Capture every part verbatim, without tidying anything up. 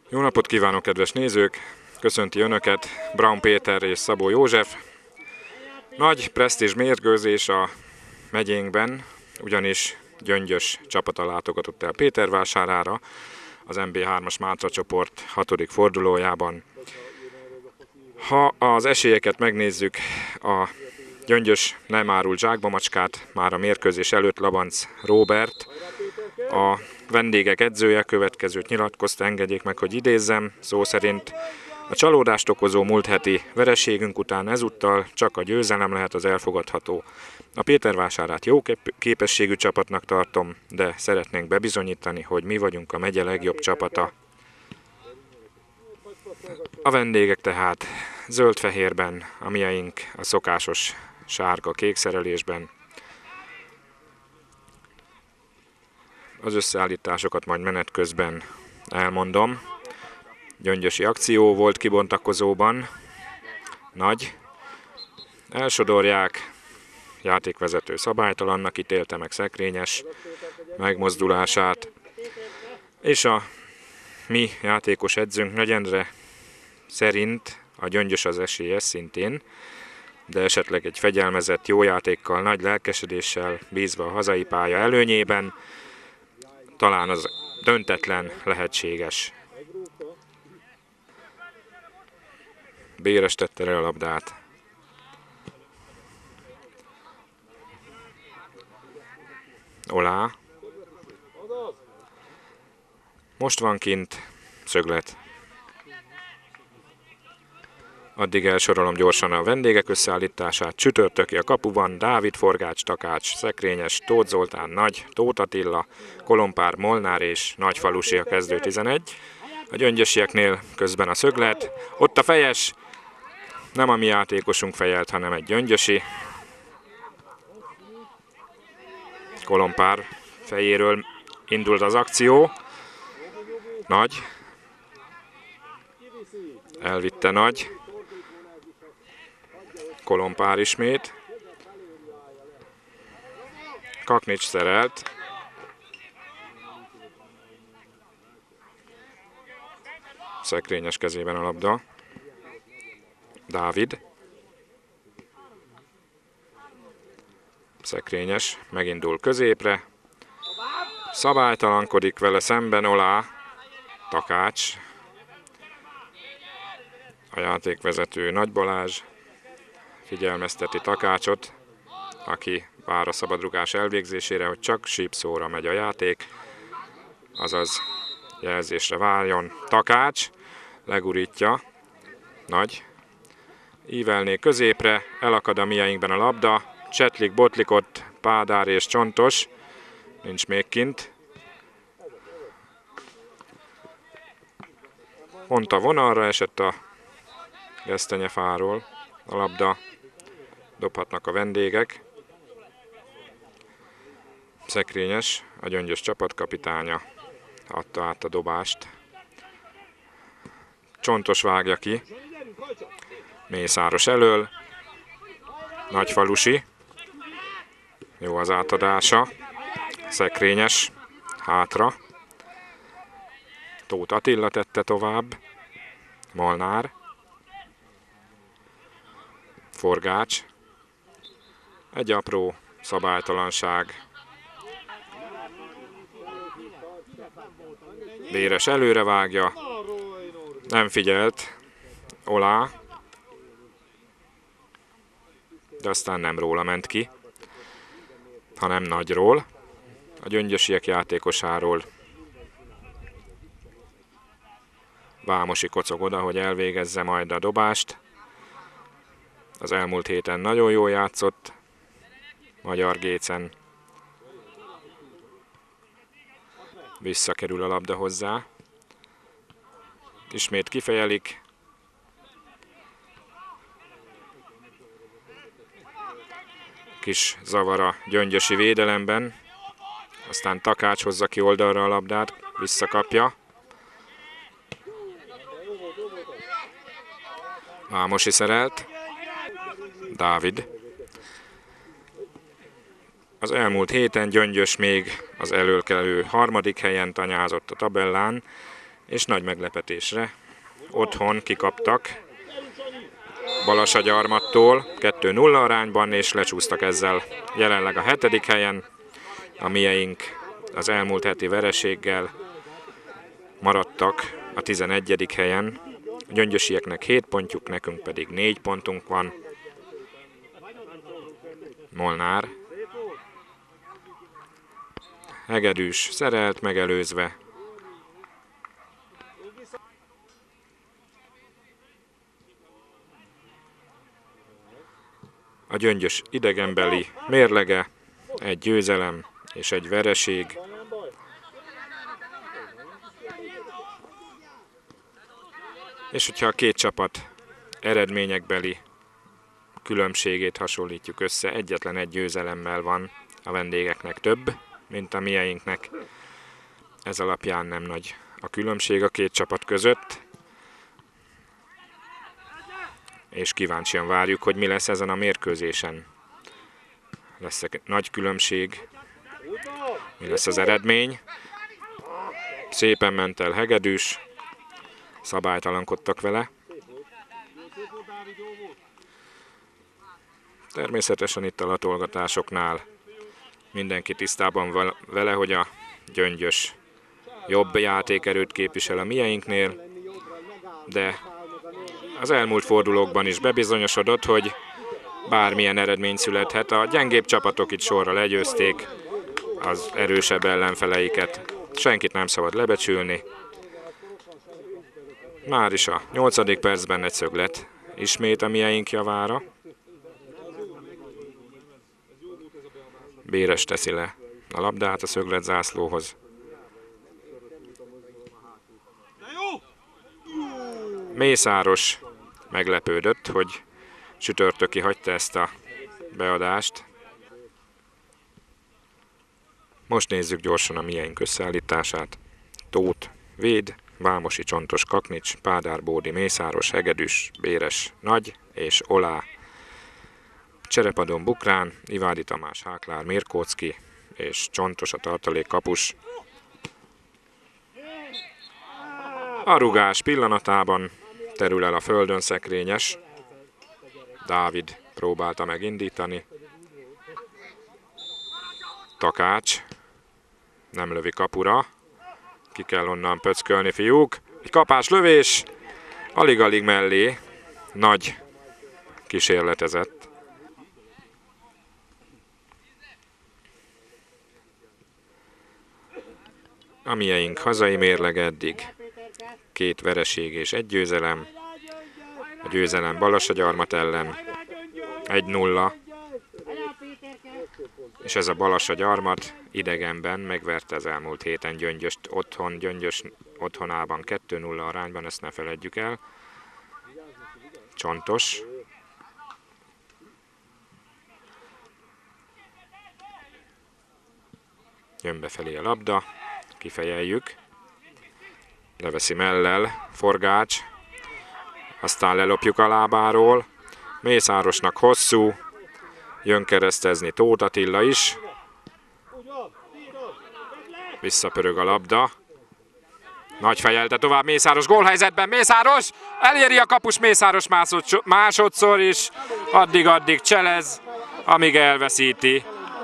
Jó napot kívánok, kedves nézők! Köszönti Önöket Braun Péter és Szabó József. Nagy presztízs mérkőzés a megyénkben, ugyanis Gyöngyös csapata látogatott el Pétervásárára az em bé hármas Mátra csoport hatodik fordulójában. Ha az esélyeket megnézzük, a Gyöngyös nem árult zsákba macskát, már a mérkőzés előtt Labanc Róbert, a vendégek edzője következőt nyilatkozta, engedjék meg, hogy idézzem, szó szerint: a csalódást okozó múlt heti vereségünk után ezúttal csak a győzelem lehet az elfogadható. A Pétervásárát jó képességű csapatnak tartom, de szeretnénk bebizonyítani, hogy mi vagyunk a megye legjobb csapata. A vendégek tehát zöld-fehérben, a mieink a szokásos sárga-kék szerelésben. Az összeállításokat majd menet közben elmondom. Gyöngyösi akció volt kibontakozóban. Nagy. Elsodorják. Játékvezető szabálytalannak ítélte meg Szekrényes megmozdulását. És a mi játékos edzőnk Nagy Endre szerint a Gyöngyös az esélyes szintén, de esetleg egy fegyelmezett jó játékkal, nagy lelkesedéssel, bízva a hazai pálya előnyében, talán az döntetlen lehetséges. Béres tette le a labdát. Olá. Most van kint szöglet. Addig elsorolom gyorsan a vendégek összeállítását. Csütörtöki a kapuban Dávid, Forgács, Takács, Szekrényes, Tóth Zoltán, Nagy, Tóth Attila, Kolompár, Molnár és Nagyfalusi a kezdő tizenegy. A gyöngyösieknél közben a szöglet. Ott a fejes. Nem a mi játékosunk fejelt, hanem egy gyöngyösi. Kolompár fejéről indult az akció. Nagy. Elvitte Nagy. Kolompár ismét. Kaknics szerelt. Szekrényes kezében a labda. Dávid. Szekrényes megindul középre. Szabálytalankodik vele szemben Olá. Takács. A játékvezető Nagy Balázs figyelmezteti Takácsot, aki vár a szabadrugás elvégzésére, hogy csak sípszóra megy a játék, azaz jelzésre várjon. Takács legurítja. Nagy. Ívelné középre, elakad a mieinkben a labda. Csetlik, Botlikott, Pádár és Csontos. Nincs még kint. Pont a vonalra esett a gesztenyefáról a labda. Dobhatnak a vendégek. Szekrényes, a Gyöngyös csapatkapitánya adta át a dobást. Csontos vágja ki. Mészáros elől. Nagyfalusi. Jó az átadása. Szekrényes hátra. Tóth Attila tette tovább. Molnár. Forgács. Egy apró szabálytalanság. Béres előre vágja. Nem figyelt Olá. De aztán nem róla ment ki, hanem Nagyról, a gyöngyösiek játékosáról. Vámosi kocog oda, hogy elvégezze majd a dobást. Az elmúlt héten nagyon jól játszott Magyar Gécen. Visszakerül a labda hozzá. Ismét kifejelik. Kis zavar a gyöngyösi védelemben. Aztán Takács hozza ki oldalra a labdát, visszakapja. Vámosi szerelt. Dávid. Az elmúlt héten Gyöngyös még az előkelő harmadik helyen tanyázott a tabellán, és nagy meglepetésre otthon kikaptak Balassagyarmattól kettő nulla arányban, és lecsúsztak ezzel jelenleg a hetedik helyen. A mieink az elmúlt heti vereséggel maradtak a tizenegyedik helyen. A gyöngyösieknek hét pontjuk, nekünk pedig négy pontunk van. Molnár. Hegedűs szerelt, megelőzve. A Gyöngyös idegenbeli mérlege egy győzelem és egy vereség. És hogyha a két csapat eredményekbeli különbségét hasonlítjuk össze, egyetlen egy győzelemmel van a vendégeknek több, mint a mieinknek. Ez alapján nem nagy a különbség a két csapat között. És kíváncsian várjuk, hogy mi lesz ezen a mérkőzésen. Lesz egy nagy különbség, mi lesz az eredmény. Szépen ment el Hegedűs, szabálytalankodtak vele. Természetesen itt a latolgatásoknál mindenki tisztában vele, hogy a Gyöngyös jobb játékerőt képvisel a mieinknél, de az elmúlt fordulókban is bebizonyosodott, hogy bármilyen eredmény születhet. A gyengébb csapatok itt sorra legyőzték az erősebb ellenfeleiket. Senkit nem szabad lebecsülni. Már is a nyolcadik percben egy szöglet ismét a mieink javára. Béres teszi le a labdát a szöglet zászlóhoz. Mészáros meglepődött, hogy Csütörtöki hagyta ezt a beadást. Most nézzük gyorsan a mieink összeállítását. Tóth, Véd, Vámosi, Csontos, Kaknics, Pádár, Bódi, Mészáros, Hegedűs, Béres, Nagy és Olá. Cserepadon Bukrán, Ivádi Tamás, Háklár, Mirkóczki és Csontos a tartalék kapus. A rugás pillanatában terül el a földön Szekrényes. Dávid próbálta megindítani. Takács nem lövi kapura. Ki kell onnan pöckölni, fiúk. Egy kapás lövés. Alig-alig mellé. Nagy kísérletezett. A mieink hazai mérleg eddig két vereség és egy győzelem. A győzelem Balassagyarmat ellen egy nulla. És ez a Balassagyarmat idegenben megverte az elmúlt héten Gyöngyöst otthon, Gyöngyös otthonában kettő nulla arányban, ezt ne feledjük el. Csontos. Jön befelé a labda, kifejeljük. Leveszi mellel Forgács, aztán lelopjuk a lábáról. Mészárosnak hosszú, jön keresztezni Tóth Attila is. Visszapörög a labda. Nagy fejelte tovább Mészáros gólhelyzetben. Mészáros eléri a kapus, Mészáros másodszor is. Addig-addig cselez, amíg elveszíti.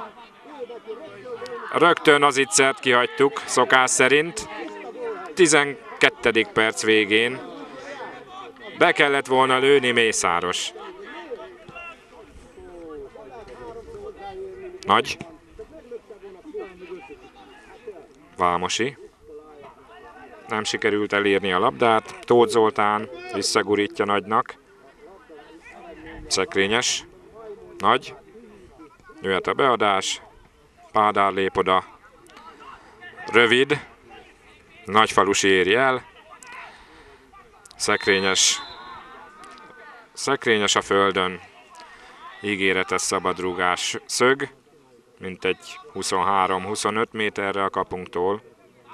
Rögtön az ittszert kihagytuk, szokás szerint. tizenkettedik perc végén be kellett volna lőni Mészáros. Nagy. Vámosi. Nem sikerült elérni a labdát. Tóth Zoltán visszagurítja Nagynak. Szekrényes. Nagy. Jöhet a beadás. Pádár lép oda. Rövid. Nagyfalusi éri el. Szekrényes. Szekrényes a földön. Ígéretes szabadrúgás szög. Mintegy huszonhárom-huszonöt méterre a kapunktól.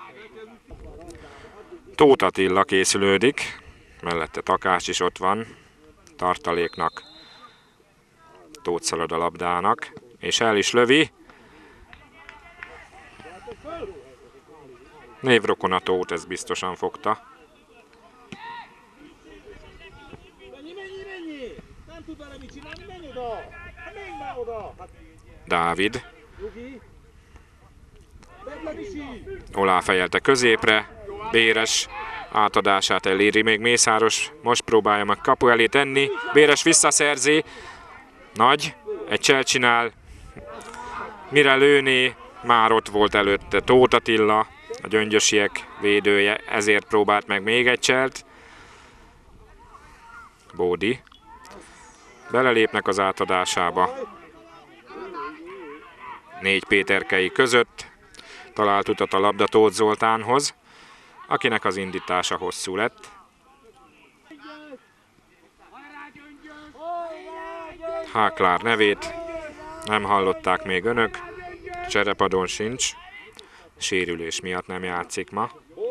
Tóth Attila készülődik. Mellette Takács is ott van. Tartaléknak. Tóth szalad a labdának. És el is lövi. Névrokon a Tóth, ez biztosan fogta. Dávid. Olá fejelte középre. Béres átadását eléri még Mészáros. Most próbálja meg kapu elé tenni. Béres visszaszerzi. Nagy. Egy csel csinál. Mire lőné, már ott volt előtte Tóth Attila, a gyöngyösiek védője, ezért próbált meg még egy cselt. Bódi. Belelépnek az átadásába. Négy Péterkei között talált utat a labda Tóth Zoltánhoz, akinek az indítása hosszú lett. Háklár nevét nem hallották még önök, cserepadon sincs, sérülés miatt nem játszik ma.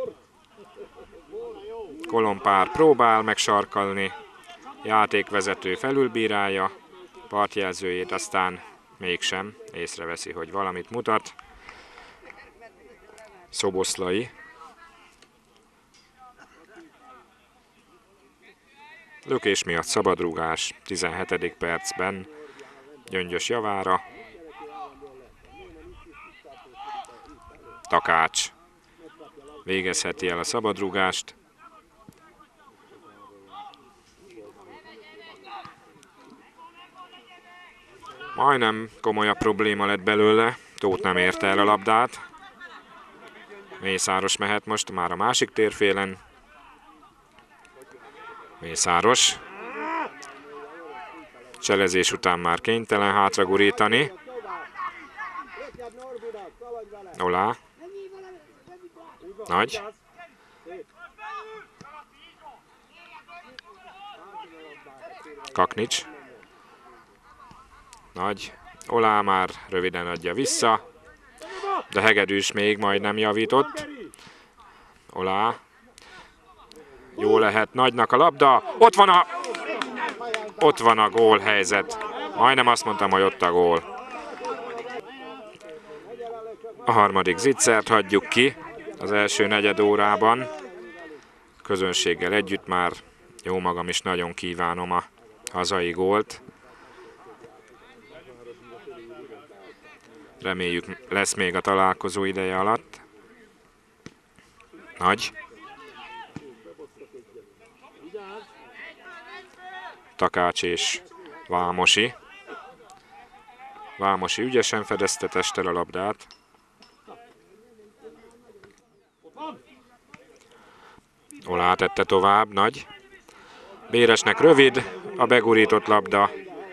Kolompár próbál megsarkalni, játékvezető felülbírálja, partjelzőjét aztán mégsem, észreveszi, hogy valamit mutat. Szoboszlai. Lökés miatt szabadrúgás, tizenhetedik percben Gyöngyös javára. Takács végezheti el a szabadrúgást. Majdnem komolyabb probléma lett belőle, Tóth nem érte el a labdát. Mészáros mehet most már a másik térfélen. Mészáros. Cselezés után már kénytelen hátragurítani. Olá. Nagy. Kaknics. Nagy. Olá már röviden adja vissza. De Hegedűs még majdnem javított. Olá. Jó lehet Nagynak a labda. Ott van a... Ott van a gól helyzet. Majdnem azt mondtam, hogy ott a gól. A harmadik zicsert hagyjuk ki az első negyed órában. Közönséggel együtt már jó magam is nagyon kívánom a hazai gólt. Reméljük lesz még a találkozó ideje alatt. Nagy. Takács és Vámosi. Vámosi ügyesen fedezte testtel a labdát. Olá tette tovább, Nagy. Béresnek rövid, a begurított labda.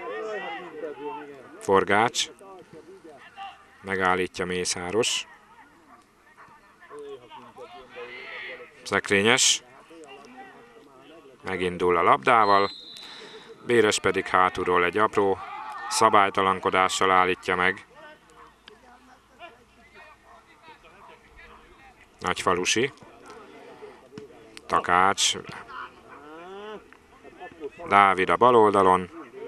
Forgács. Megállítja Mészáros. Szekrényes. Megindul a labdával. Béres pedig hátulról egy apró szabálytalankodással állítja meg. Nagyfalusi. Takács. Dávid a bal oldalon.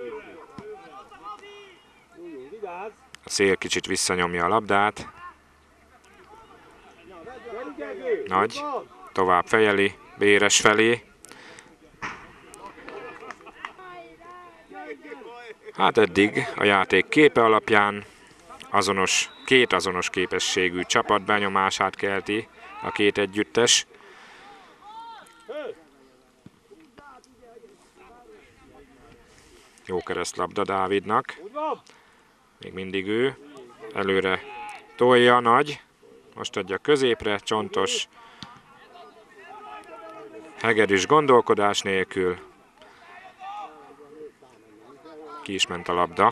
A Szél kicsit visszanyomja a labdát. Nagy. Tovább fejeli. Béres felé. Hát eddig a játék képe alapján azonos, két azonos képességű csapat benyomását kelti a két együttes. Jó keresztlabda Dávidnak. Még mindig ő. Előre tolja Nagy. Most adja középre, Csontos. Hegedűs gondolkodás nélkül. Ki is ment a labda.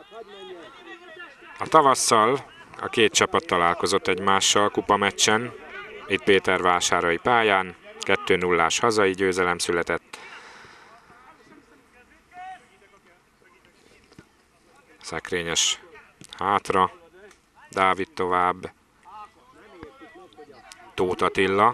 A tavasszal a két csapat találkozott egymással kupameccsen. Itt Pétervásárai pályán. kettő nullás hazai győzelem született. Szekrényes hátra. Dávid tovább. Tóth Attila.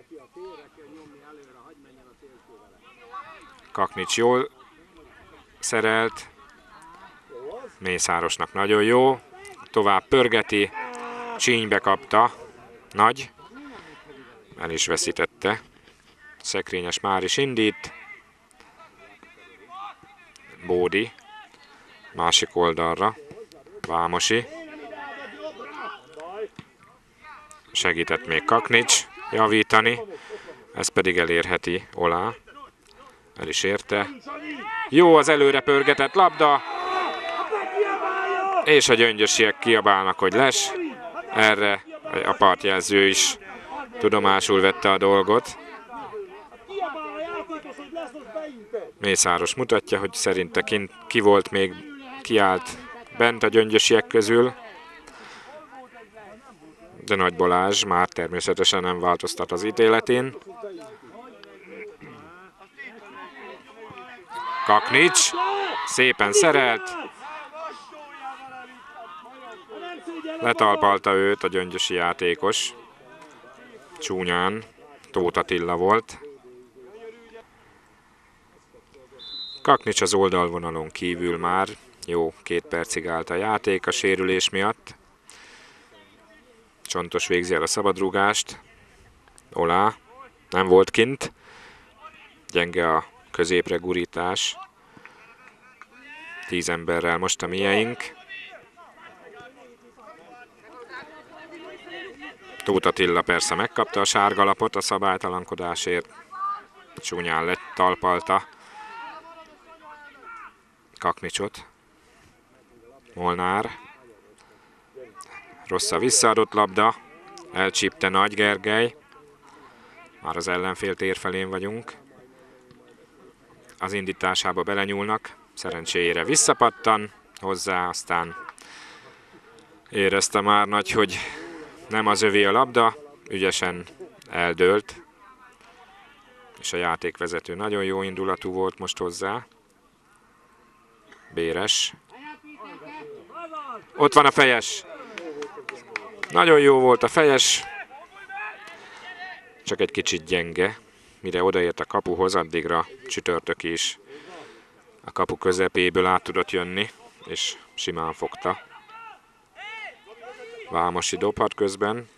Kaknics jól szerelt. Mészárosnak nagyon jó. Tovább pörgeti. Csínybe kapta. Nagy. El is veszítette. Szekrényes már is indít. Bódi. Másik oldalra. Vámosi. Segített még Kaknics javítani. Ez pedig elérheti Olá. El is érte. Jó az előre pörgetett labda. És a gyöngyösiek kiabálnak, hogy les. Erre a partjelző is tudomásul vette a dolgot. Mészáros mutatja, hogy szerinte kint, ki volt még, kiállt bent a gyöngyösiek közül. De Nagy Balázs már természetesen nem változtat az ítéletén. Kaknics szépen szerelt. Letalpalta őt a gyöngyösi játékos. Csúnyán. Tóth Attila volt. Kaknics az oldalvonalon kívül már. Jó, két percig állt a játék a sérülés miatt. Csontos végzi el a szabadrúgást. Olá nem volt kint. Gyenge a középre gurítás. Tíz emberrel most a mieink. Tóth Attila persze megkapta a sárgalapot a szabálytalankodásért. Csúnyán lett talpalta Kaknicsot. Molnár. Rossz a visszaadott labda. Elcsípte Nagy Gergely. Már az ellenfél tér felén vagyunk. Az indításába belenyúlnak. Szerencséjére visszapattan hozzá, aztán érezte már Nagy, hogy nem az övé a labda. Ügyesen eldőlt. És a játékvezető nagyon jó indulatú volt most hozzá. Béres. Ott van a fejes. Nagyon jó volt a fejes. Csak egy kicsit gyenge. Mire odaért a kapuhoz, addigra Csütörtök is a kapu közepéből át tudott jönni, és simán fogta. Vámosi dobhat közben.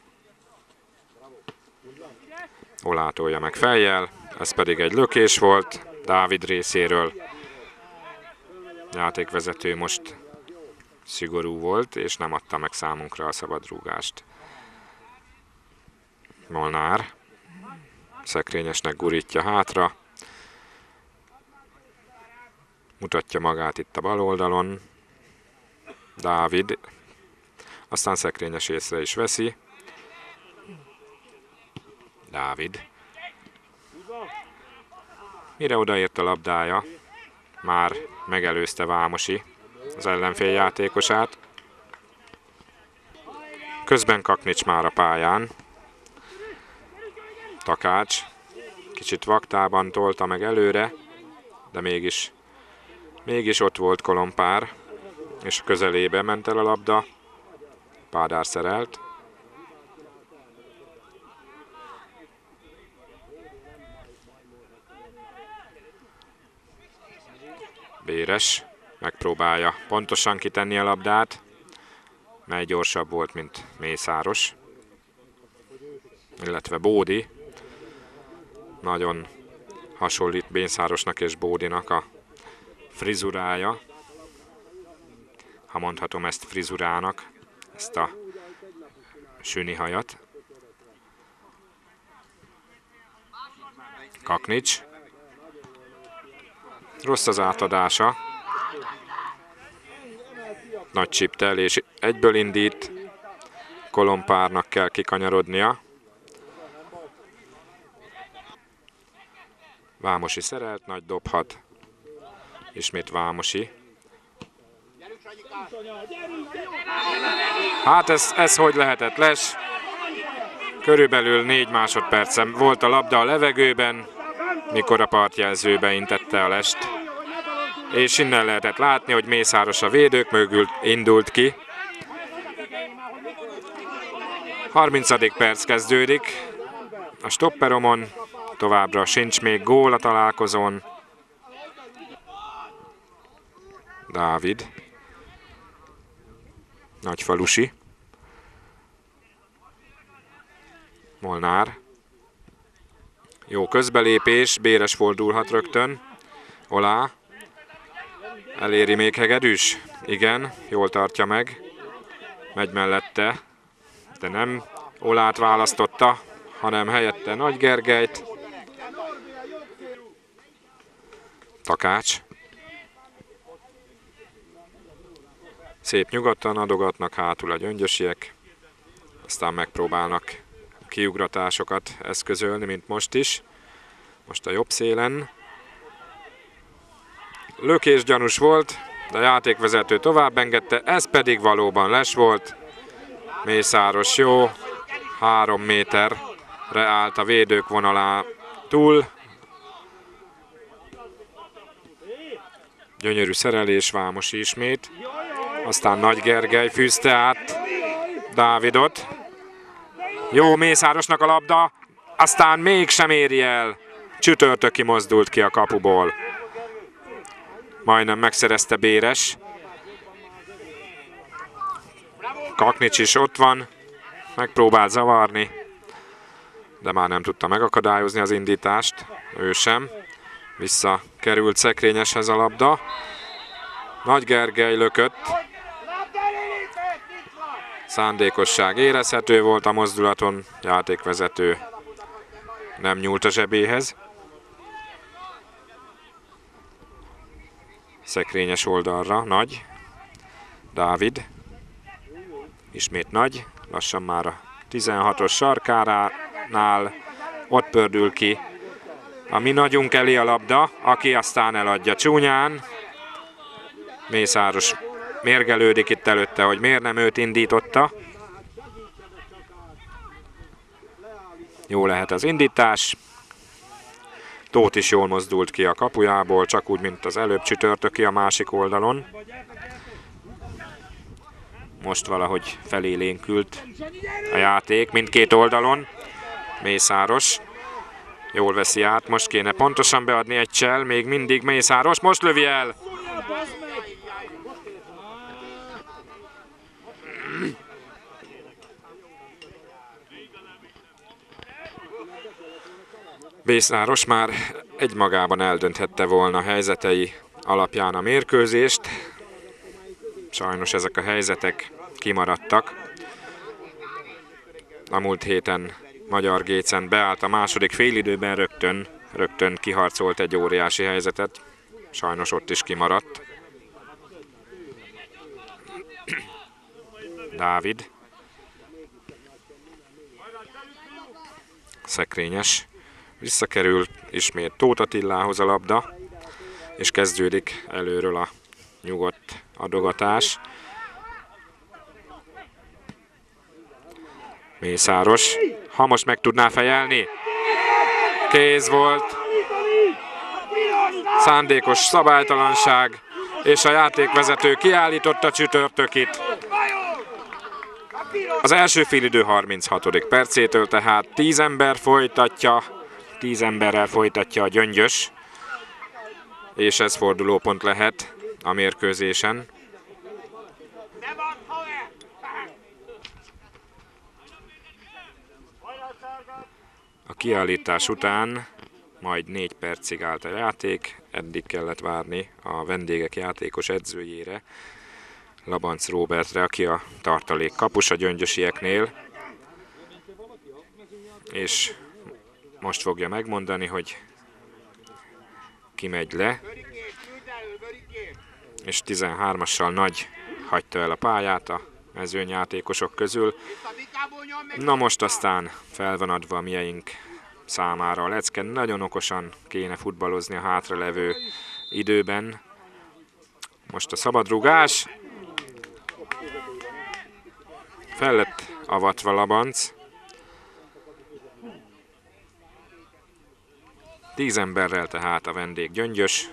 Olá tolja meg fejjel. Ez pedig egy lökés volt Dávid részéről. Játékvezető most szigorú volt, és nem adta meg számunkra a szabadrúgást. Molnár Szekrényesnek gurítja hátra. Mutatja magát itt a bal oldalon. Dávid. Aztán Szekrényes észre is veszi. Dávid. Mire odaért a labdája, már megelőzte Vámosi az ellenfél játékosát. Közben Kaknics már a pályán. Takács kicsit vaktában tolta meg előre, de mégis, mégis ott volt Kolompár, és a közelébe ment el a labda. Pádár szerelt. Béres megpróbálja pontosan kitenni a labdát, mely gyorsabb volt, mint Mészáros, illetve Bódi. Nagyon hasonlít Mészárosnak és Bódinak a frizurája, ha mondhatom ezt frizurának, ezt a süni hajat. Kaknics. Rossz az átadása. Nagy csiptel, és egyből indít. Kolompárnak kell kikanyarodnia. Vámosi szerelt, Nagy dobhat. Ismét Vámosi. Hát ez, ez hogy lehetett, les? Körülbelül négy másodpercen volt a labda a levegőben, mikor a partjelző beintette a lest. És innen lehetett látni, hogy Mészáros a védők mögül indult ki. harmincadik perc kezdődik. A stopperomon továbbra sincs még gól a találkozón. Dávid. Nagyfalusi. Molnár. Jó közbelépés, Béres fordulhat rögtön. Olá. Eléri még Hegedűs? Igen, jól tartja meg. Megy mellette, de nem Olát választotta, hanem helyette Nagy Gergelyt. Takács. Szép nyugodtan adogatnak hátul a gyöngyösiek. Aztán megpróbálnak kiugratásokat eszközölni, mint most is. Most a jobb szélen. Lökés gyanús volt, de a játékvezető tovább engedte, ez pedig valóban les volt. Mészáros jó, három méterre állt a védők vonalá túl. Gyönyörű szerelés, Vámos ismét. Aztán Nagy Gergely fűzte át Dávidot. Jó, Mészárosnak a labda, aztán mégsem éri el. Csütörtöki mozdult ki a kapuból. Majdnem megszerezte Béres. Kaknics is ott van, megpróbált zavarni, de már nem tudta megakadályozni az indítást, ő sem. Visszakerült Szekrényeshez a labda. Nagy Gergely lökött. Szándékosság érezhető volt a mozdulaton, játékvezető nem nyúlt a zsebéhez. Szekrényes oldalra, Nagy. Dávid. Ismét Nagy, lassan már a tizenhatos sarkánál. Ott pördül ki a mi nagyunk elé a labda, aki aztán eladja csúnyán. Mészáros mérgelődik itt előtte, hogy miért nem őt indította. Jó lehet az indítás. Tóth is jól mozdult ki a kapujából, csak úgy, mint az előbb Csütörtöki a másik oldalon. Most valahogy felélénkült a játék mindkét oldalon. Mészáros jól veszi át, most kéne pontosan beadni egy csel, még mindig Mészáros, most lövi el! Mészáros már egymagában eldönthette volna a helyzetei alapján a mérkőzést. Sajnos ezek a helyzetek kimaradtak. A múlt héten Magyar Gécen beállt a második félidőben, rögtön, rögtön kiharcolt egy óriási helyzetet. Sajnos ott is kimaradt. Dávid. Szekrényes. Visszakerül ismét Tóth Attilához a labda, és kezdődik előről a nyugodt adogatás. Mészáros, ha most meg tudná fejelni. Kéz volt. Szándékos szabálytalanság, és a játékvezető kiállította Csütörtökit. Az első félidő harminchatodik percétől tehát tíz ember folytatja, tíz emberrel folytatja a Gyöngyös, és ez fordulópont lehet a mérkőzésen. A kiállítás után majd négy percig állt a játék, eddig kellett várni a vendégek játékos edzőjére, Labanc Róbertre, aki a tartalék kapus a gyöngyösieknél, és most fogja megmondani, hogy ki megy le, és tizenhármassal Nagy hagyta el a pályát a mezőnyjátékosok közül. Na most aztán fel van adva a mieink számára a lecke, nagyon okosan kéne futballozni a hátralevő időben. Most a szabadrugás. Fel lett avatva Labanc. Tíz emberrel tehát a vendég Gyöngyös.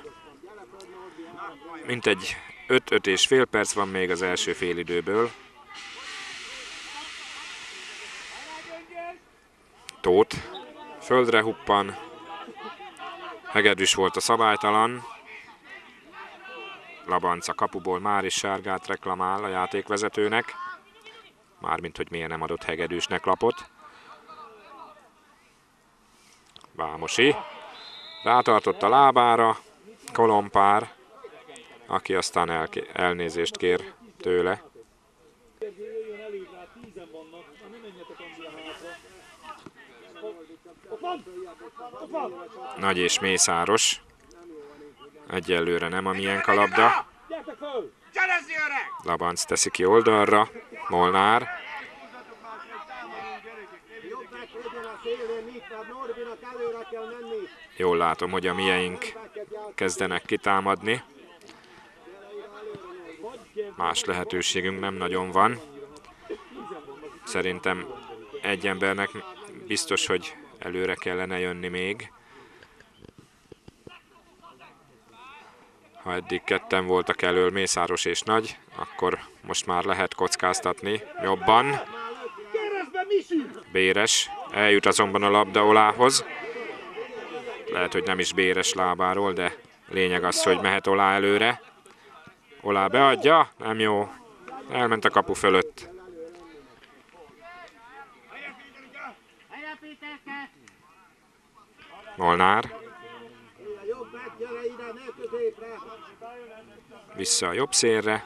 Mintegy öt-öt és fél perc van még az első félidőből. Tóth földre huppan. Hegedűs volt a szabálytalan. Labanc a kapuból már is sárgát reklamál a játékvezetőnek. Mármint, hogy miért nem adott Hegedűsnek lapot. Vámosi. Rátartott a lábára. Kolompár, aki aztán el, elnézést kér tőle. Nagy és Mészáros. Egyelőre nem a miénk a labda. Labanc teszi ki oldalra. Molnár. Jól látom, hogy a mieink kezdenek kitámadni. Más lehetőségünk nem nagyon van. Szerintem egy embernek biztos, hogy előre kellene jönni még. Ha eddig ketten voltak elől, Mészáros és Nagy, akkor most már lehet kockáztatni jobban. Béres eljut azonban a labda Olához. Lehet, hogy nem is Béres lábáról, de lényeg az, hogy mehet Olá előre. Olá beadja, nem jó. Elment a kapu fölött. Molnár. Vissza a jobb szélre.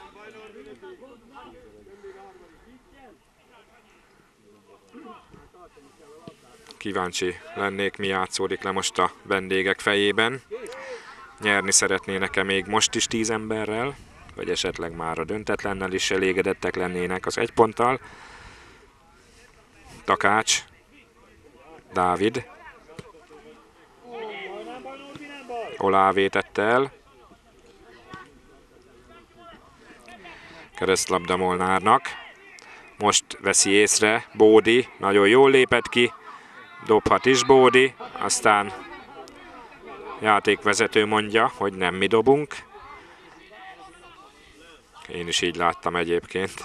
Kíváncsi lennék, mi játszódik le most a vendégek fejében. Nyerni szeretnének-e még most is tíz emberrel, vagy esetleg már a döntetlennel is elégedettek lennének az egy ponttal. Takács. Dávid. Olá vétette el. Keresztlabda Molnárnak. Most veszi észre Bódi. Nagyon jól lépett ki. Dobhat is Bódi. Aztán játékvezető mondja, hogy nem mi dobunk. Én is így láttam egyébként.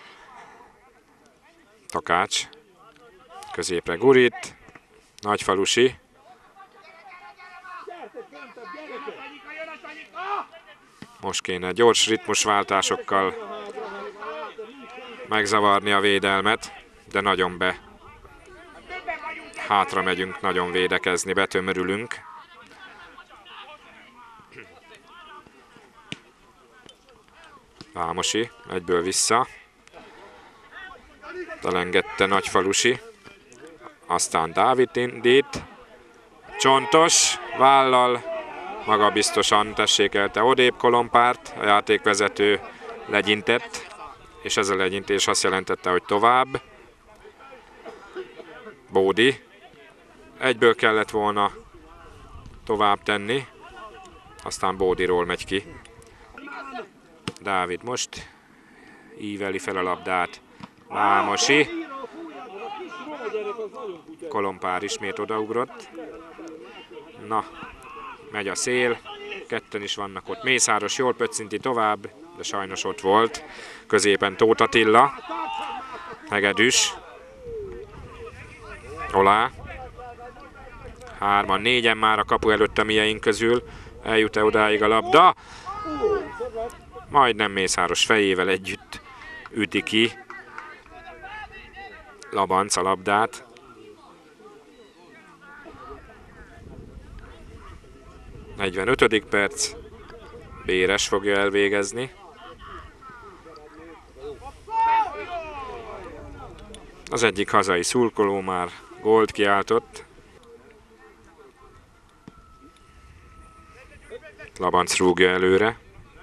Takács. Középre gurít. Nagyfalusi. Most kéne gyors ritmusváltásokkal megzavarni a védelmet, de nagyon be. Hátra megyünk nagyon védekezni, betömörülünk. Vámosi egyből vissza. Elengedte Nagyfalusi. Aztán Dávid indít. Csontos vállal. Magabiztosan tessékelte odébb Kolompárt. A játékvezető legyintett. És ez a legyintés azt jelentette, hogy tovább. Bódi. Egyből kellett volna tovább tenni. Aztán Bódiról megy ki. Dávid most íveli fel a labdát. Vámosi. Kolompár ismét odaugrott. Na, megy a szél. Ketten is vannak ott. Mészáros jól pöccinti tovább, de sajnos ott volt. Középen Tóth Attila. Hegedűs. Olá. Hárman, négyen már a kapu előtt a mieink közül. Eljut-e odáig a labda? Majdnem Mészáros fejével együtt üti ki Labanc a labdát. negyvenötödik perc. Béres fogja elvégezni. Az egyik hazai szurkoló már gólt kiáltott. Labanc rúgja előre.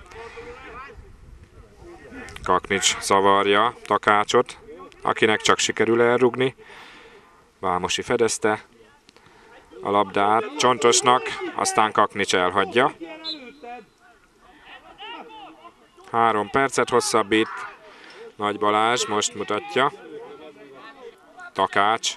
Kaknics zavarja Takácsot, akinek csak sikerül elrugni. Vámosi fedezte a labdát Csontosnak, aztán Kaknics elhagyja. Három percet hosszabbít. Nagy Balázs most mutatja. Takács.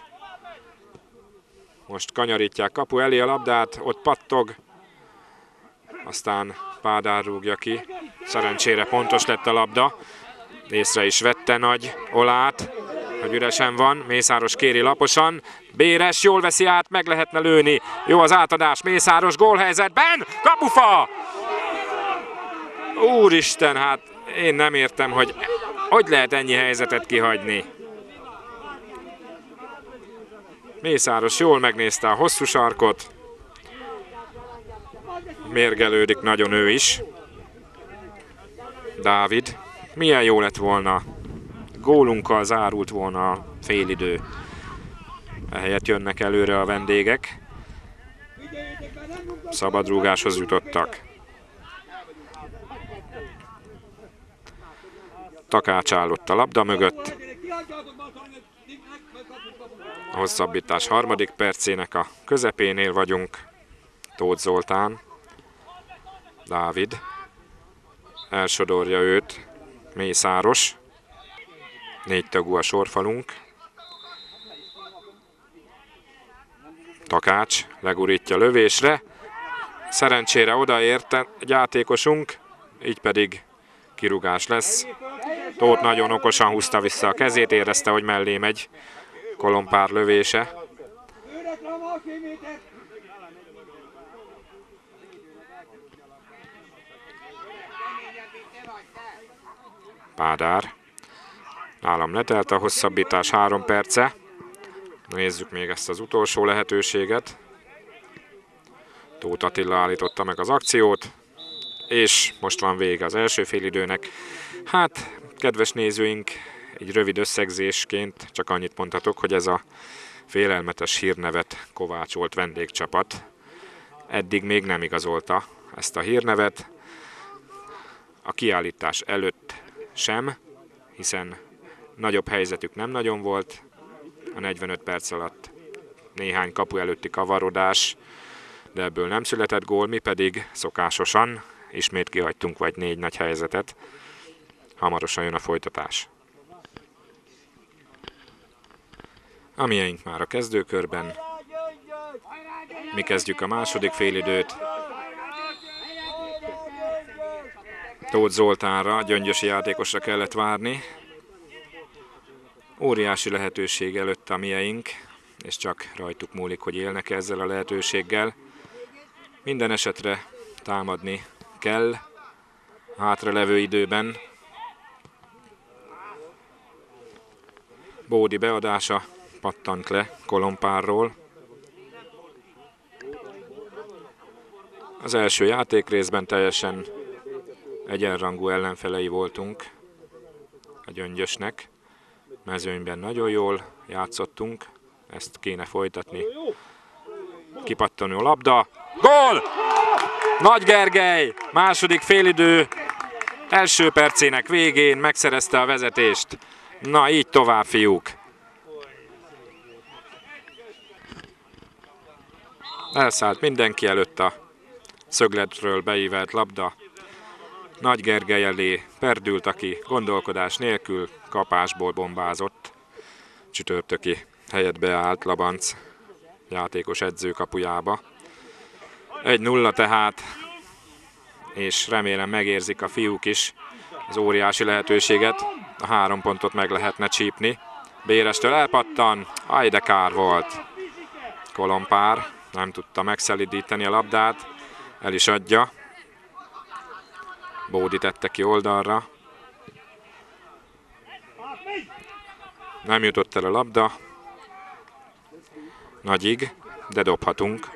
Most kanyarítják kapu elé a labdát, ott pattog. Aztán Pádár rúgja ki. Szerencsére pontos lett a labda. Észre is vette Nagy Olát, hogy üresen van. Mészáros kéri laposan. Béres jól veszi át, meg lehetne lőni. Jó az átadás, Mészáros gólhelyzetben. Kapufa! Úristen, hát én nem értem, hogy hogy lehet ennyi helyzetet kihagyni. Mészáros jól megnézte a hosszú sarkot. Mérgelődik nagyon ő is. Dávid. Milyen jó lett volna. Gólunkkal zárult volna a félidő. Ehelyett jönnek előre a vendégek. Szabadrúgáshoz jutottak. Takács állott a labda mögött. A hosszabbítás harmadik percének a közepénél vagyunk. Tóth Zoltán. Dávid. Elsodorja őt Mészáros. Négy tagú a sorfalunk. Takács legurítja lövésre. Szerencsére odaért egy játékosunk, így pedig kirúgás lesz. Tóth nagyon okosan húzta vissza a kezét, érezte, hogy mellé megy Kolompár lövése. Pádár. Nálam letelt a hosszabbítás három perce. Nézzük még ezt az utolsó lehetőséget. Tóth Attila állította meg az akciót, és most van vége az első félidőnek. Hát, kedves nézőink, egy rövid összegzésként csak annyit mondhatok, hogy ez a félelmetes hírnevet kovácsolt vendégcsapat eddig még nem igazolta ezt a hírnevet. A kiállítás előtt sem, hiszen nagyobb helyzetük nem nagyon volt. A negyvenöt perc alatt néhány kapu előtti kavarodás, de ebből nem született gól, mi pedig szokásosan ismét kihagytunk vagy négy nagy helyzetet. Hamarosan jön a folytatás. A mieink már a kezdőkörben. Mi kezdjük a második félidőt. Tóth Zoltánra, gyöngyösi játékosra kellett várni. Óriási lehetőség előtt a mieink, és csak rajtuk múlik, hogy élnek ezzel a lehetőséggel. Minden esetre támadni kell a hátralevő időben. Bódi beadása pattant le Kolompárról. Az első játékrészben teljesen egyenrangú ellenfelei voltunk a Gyöngyösnek. Mezőnyben nagyon jól játszottunk, ezt kéne folytatni. Kipattanó labda. Gól! Nagy Gergely második félidő első percének végén megszerezte a vezetést. Na, így tovább, fiúk. Elszállt mindenki előtt a szögletről beívelt labda. Nagy Gergely elé perdült, aki gondolkodás nélkül kapásból bombázott. Csütörtöki helyet beállt Labanc játékos edző kapujába. egy nulla tehát, és remélem megérzik a fiúk is az óriási lehetőséget. A három pontot meg lehetne csípni. Bérestől elpattan, aj de kár volt. Kolompár nem tudta megszelidíteni a labdát, el is adja. Bódi tette ki oldalra. Nem jutott el a labda. Nagyig, de dobhatunk.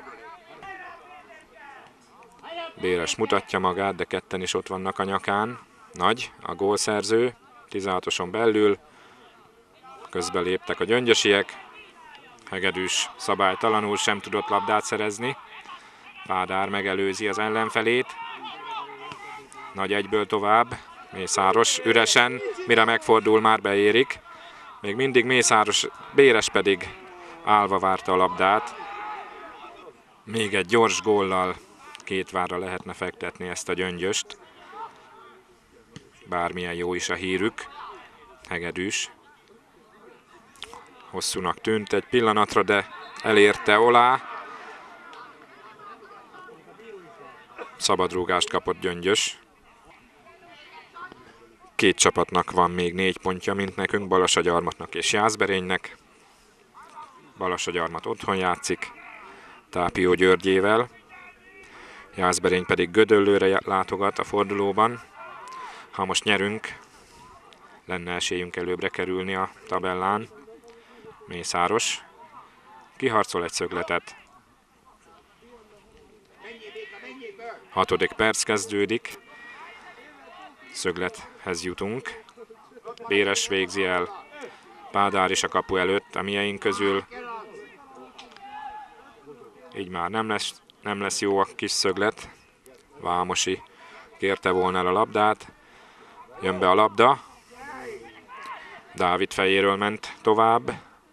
Béres mutatja magát, de ketten is ott vannak a nyakán. Nagy, a gólszerző, tizenhatoson belül. Közbe léptek a gyöngyösiek. Hegedűs szabálytalanul sem tudott labdát szerezni. Pádár megelőzi az ellenfelét. Nagy egyből tovább. Mészáros üresen, mire megfordul, már beérik. Még mindig Mészáros, Béres pedig állva várta a labdát. Még egy gyors góllal két várra lehetne fektetni ezt a Gyöngyöst. Bármilyen jó is a hírük. Hegedűs. Hosszúnak tűnt egy pillanatra, de elérte Olá. Szabadrúgást kapott Gyöngyös. Két csapatnak van még négy pontja, mint nekünk, Balassagyarmatnak és Jászberénynek. Balassagyarmat otthon játszik, Tápió Györgyével. Jászberény pedig Gödöllőre látogat a fordulóban. Ha most nyerünk, lenne esélyünk előbbre kerülni a tabellán. Mészáros kiharcol egy szögletet. Hatodik perc kezdődik. Szöglethez jutunk. Béres végzi el. Pádár is a kapu előtt a mieink közül. Így már nem lesz, nem lesz jó a kis szöglet. Vámosi kérte volna el a labdát. Jön be a labda. Dávid fejéről ment tovább.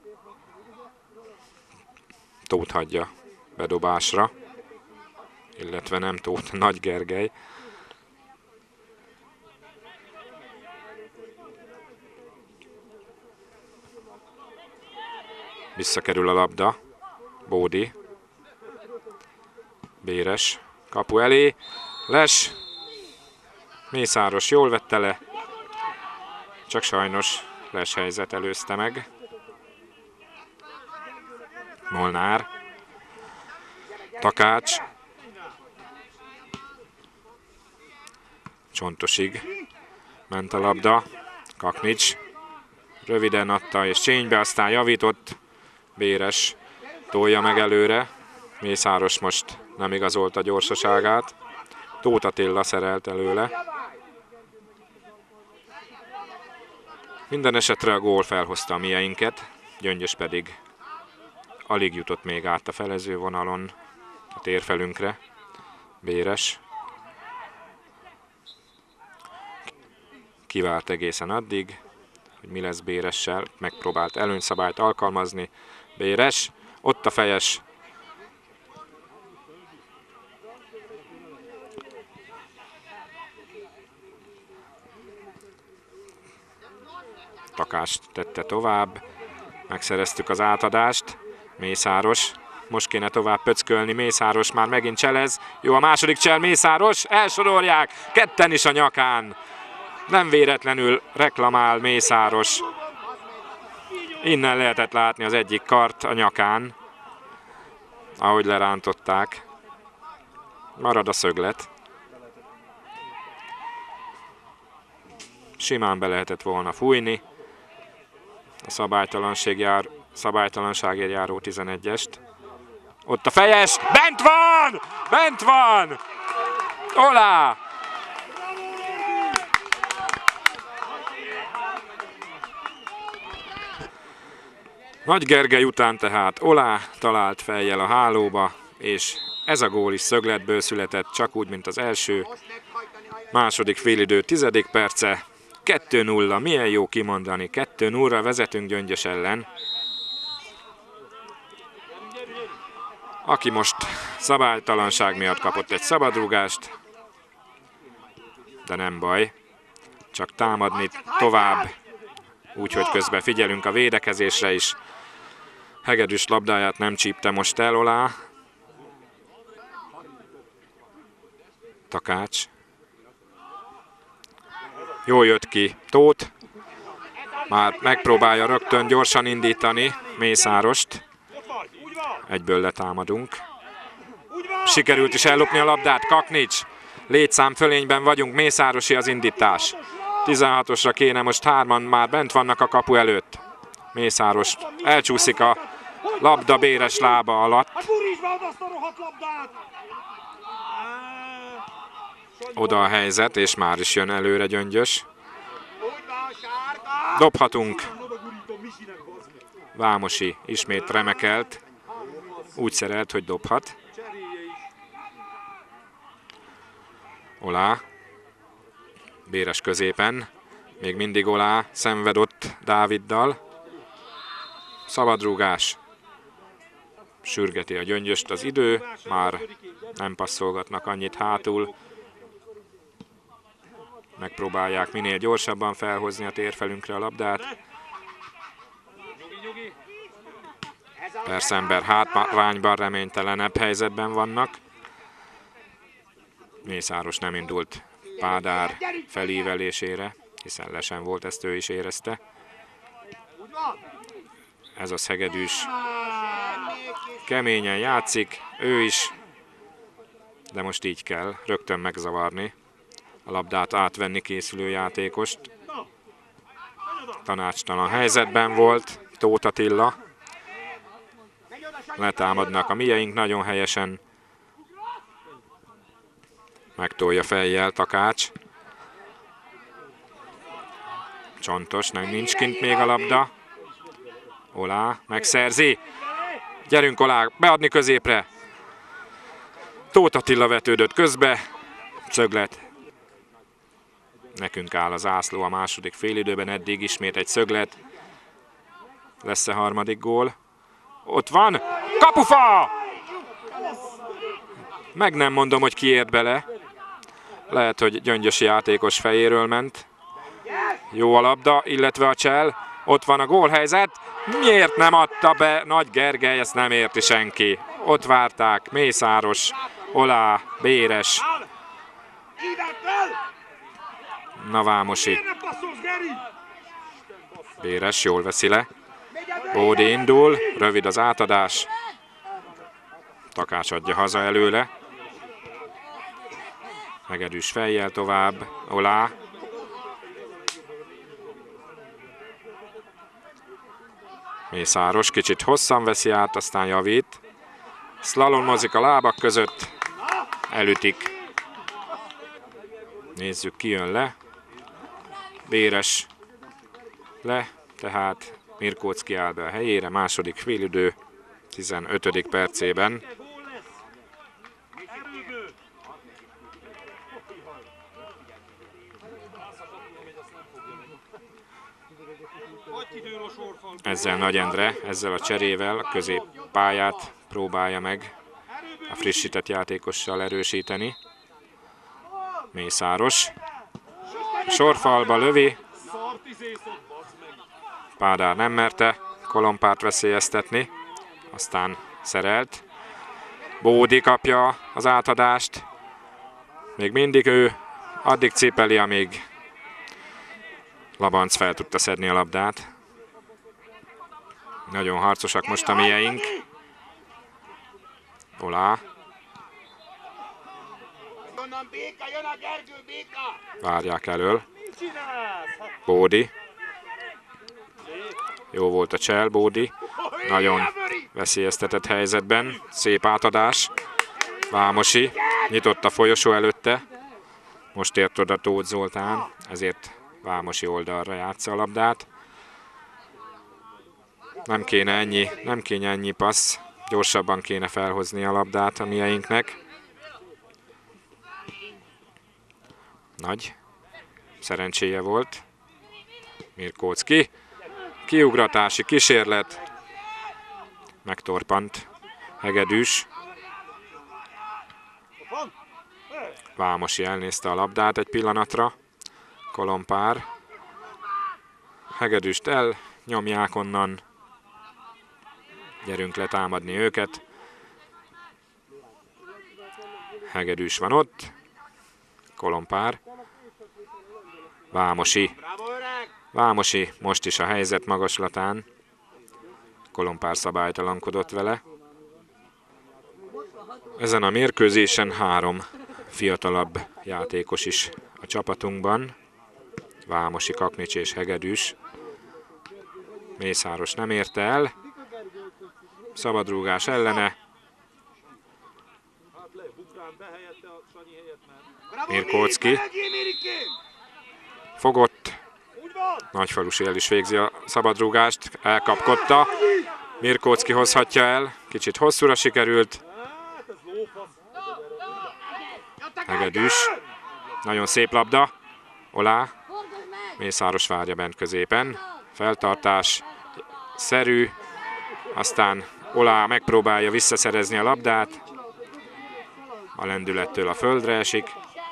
Tóth hagyja bedobásra. Illetve nem Tóth, Nagy Gergely. Visszakerül a labda. Bódi. Béres. Kapu elé. Les. Mészáros jól vette le. Csak sajnos Les helyzet előzte meg. Molnár. Takács. Csontosig ment a labda. Kaknics. Röviden adta és csénybe, aztán javított. Béres tolja meg előre. Mészáros most nem igazolta gyorsaságát. Tóth Attila szerelt előle. Minden esetre a gól felhozta a mieinket, Gyöngyös pedig alig jutott még át a felező vonalon a térfelünkre. Béres. Kivárt egészen addig, hogy mi lesz Béressel, megpróbált előnyszabályt alkalmazni. Béres, ott a fejes. Takács tette tovább, megszereztük az átadást. Mészáros, most kéne tovább pöckölni, Mészáros már megint cselez. Jó a második csel, Mészáros, elsorolják, ketten is a nyakán. Nem véletlenül reklamál Mészáros. Innen lehetett látni az egyik kart a nyakán, ahogy lerántották. Marad a szöglet. Simán be lehetett volna fújni. A szabálytalanság jár, szabálytalanságért járó tizenegyest. Ott a fejes, bent van! Bent van! Olá! Nagy Gergely után tehát Olá talált fejjel a hálóba, és ez a gól is szögletből született, csak úgy, mint az első. Második félidő, tizedik perce. kettő nulla, milyen jó kimondani, kettő nulla vezetünk Gyöngyös ellen. Aki most szabálytalanság miatt kapott egy szabadrúgást, de nem baj, csak támadni tovább, úgyhogy közben figyelünk a védekezésre is. Hegedűs labdáját nem csípte most el Olá. Takács. Jól jött ki Tóth. Már megpróbálja rögtön gyorsan indítani Mészárost. Egyből letámadunk. Sikerült is ellopni a labdát. Kaknics. Létszám fölényben vagyunk. Mészárosi az indítás. tizenhatosra kéne, most hárman már bent vannak a kapu előtt. Mészáros elcsúszik a labda Béres lába alatt. Oda a helyzet, és már is jön előre Gyöngyös. Dobhatunk. Vámosi ismét remekelt. Úgy szerelt, hogy dobhat. Olá. Béres középen. Még mindig Olá szenved ott Dáviddal. Szabadrúgás. Sürgeti a Gyöngyöst az idő. Már nem passzolgatnak annyit hátul. Megpróbálják minél gyorsabban felhozni a térfelünkre a labdát. Persze ember hátrányban, reménytelenebb helyzetben vannak. Mészáros nem indult Pádár felívelésére, hiszen lesen volt, ezt ő is érezte. Ez a szegedűs keményen játszik, ő is, de most így kell rögtön megzavarni a labdát átvenni készülő játékost. Tanácstalan helyzetben volt Tóth Attila. letámadnak a mieink nagyon helyesen. Megtolja fejjel Takács. Csontos, nem nincs kint még a labda. Olá megszerzi. Gyerünk Olá, beadni középre. Tóth Attila vetődött közbe. Szöglet. Nekünk áll a zászló a második félidőben, eddig ismét egy szöglet. Lesz-e harmadik gól? Ott van! Kapufa! Meg nem mondom, hogy ki ért bele. Lehet, hogy gyöngyösi játékos fejéről ment. Jó a labda, illetve a csel. Ott van a gólhelyzet. Miért nem adta be Nagy Gergely? Ezt nem érti senki. Ott várták. Mészáros, Olá, Béres. Na Vámosi. Béres jól veszi le. Bódi indul, rövid az átadás. Takács adja haza előle. Hegedűs fejjel tovább. Olá. Mészáros kicsit hosszan veszi át, aztán javít. Szlalommozik a lábak között. Elütik. Nézzük, ki jön le. Béres le, tehát Mirkóczky áll be a helyére, második félidő, tizenötödik percében. Ezzel Nagy Endre, ezzel a cserével a középpályát próbálja meg a frissített játékossal erősíteni. Mészáros. Sorfalba lövi. Pádár nem merte Kolompárt veszélyeztetni. Aztán szerelt. Bódi kapja az átadást. Még mindig ő addig cipeli, amíg Labanc fel tudta szedni a labdát. Nagyon harcosak most a mieink. Olá. Várják elől. Bódi. Jó volt a csel, Bódi. Nagyon veszélyeztetett helyzetben. Szép átadás. Vámosi. Nyitott a folyosó előtte. Most ért oda Tóth Zoltán, ezért Vámosi oldalra játsza a labdát. Nem kéne ennyi, nem kéne ennyi passz. Gyorsabban kéne felhozni a labdát a mieinknek. Nagy szerencséje volt. Mirkóczky. Kiugratási kísérlet. Megtorpant Hegedűs. Vámosi elnézte a labdát egy pillanatra. Kolompár. Hegedűst elnyomják onnan. Gyerünk letámadni őket. Hegedűs van ott. Kolompár. Vámosi. Vámosi most is a helyzet magaslatán. Kolompár szabálytalankodott vele. Ezen a mérkőzésen három fiatalabb játékos is a csapatunkban. Vámosi, Kaknics és Hegedűs. Mészáros nem érte el. Szabadrúgás ellene. Mirkóczky. Fogott. Nagyfalusi el is végzi a szabadrúgást. Elkapkodta. Mirkóczky hozhatja el. Kicsit hosszúra sikerült. Hegedűs. Nagyon szép labda. Olá. Mészáros várja bent középen. Feltartás. Szerű. Aztán Olá megpróbálja visszaszerezni a labdát. A lendülettől a földre esik.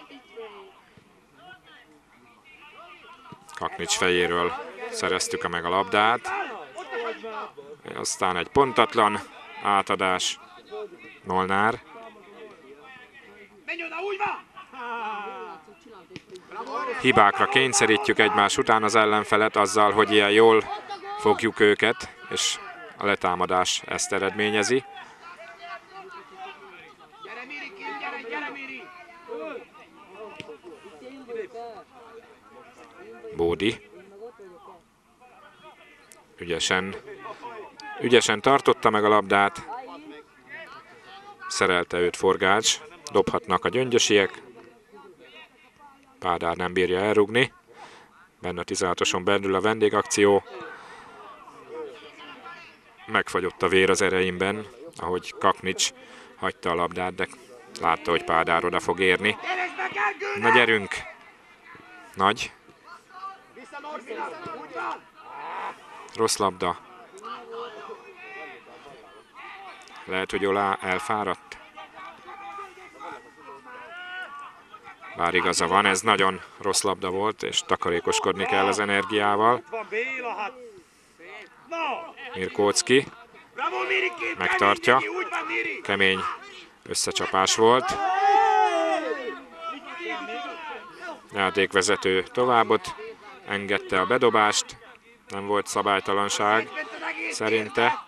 Kaknics fejéről szereztük meg a labdát. Aztán egy pontatlan átadás. Molnár. Hibákra kényszerítjük egymás után az ellenfelet azzal, hogy ilyen jól fogjuk őket, és a letámadás ezt eredményezi. Bódi. Ügyesen, ügyesen tartotta meg a labdát. szerelte őt Forgács. Dobhatnak a gyöngyösiek. Pádár nem bírja elrugni. Benne a tizenhatoson belül a vendégakció. Megfagyott a vér az ereimben, ahogy Kaknics hagyta a labdát, de látta, hogy Pádár oda fog érni. Na gyerünk! Nagy. Rossz labda. Lehet, hogy Olá elfáradt. Bár igaza van, ez nagyon rossz labda volt, és takarékoskodni kell az energiával. Mirkóczki megtartja. Kemény összecsapás volt. Játékvezető továbbot engedte a bedobást. Nem volt szabálytalanság szerinte.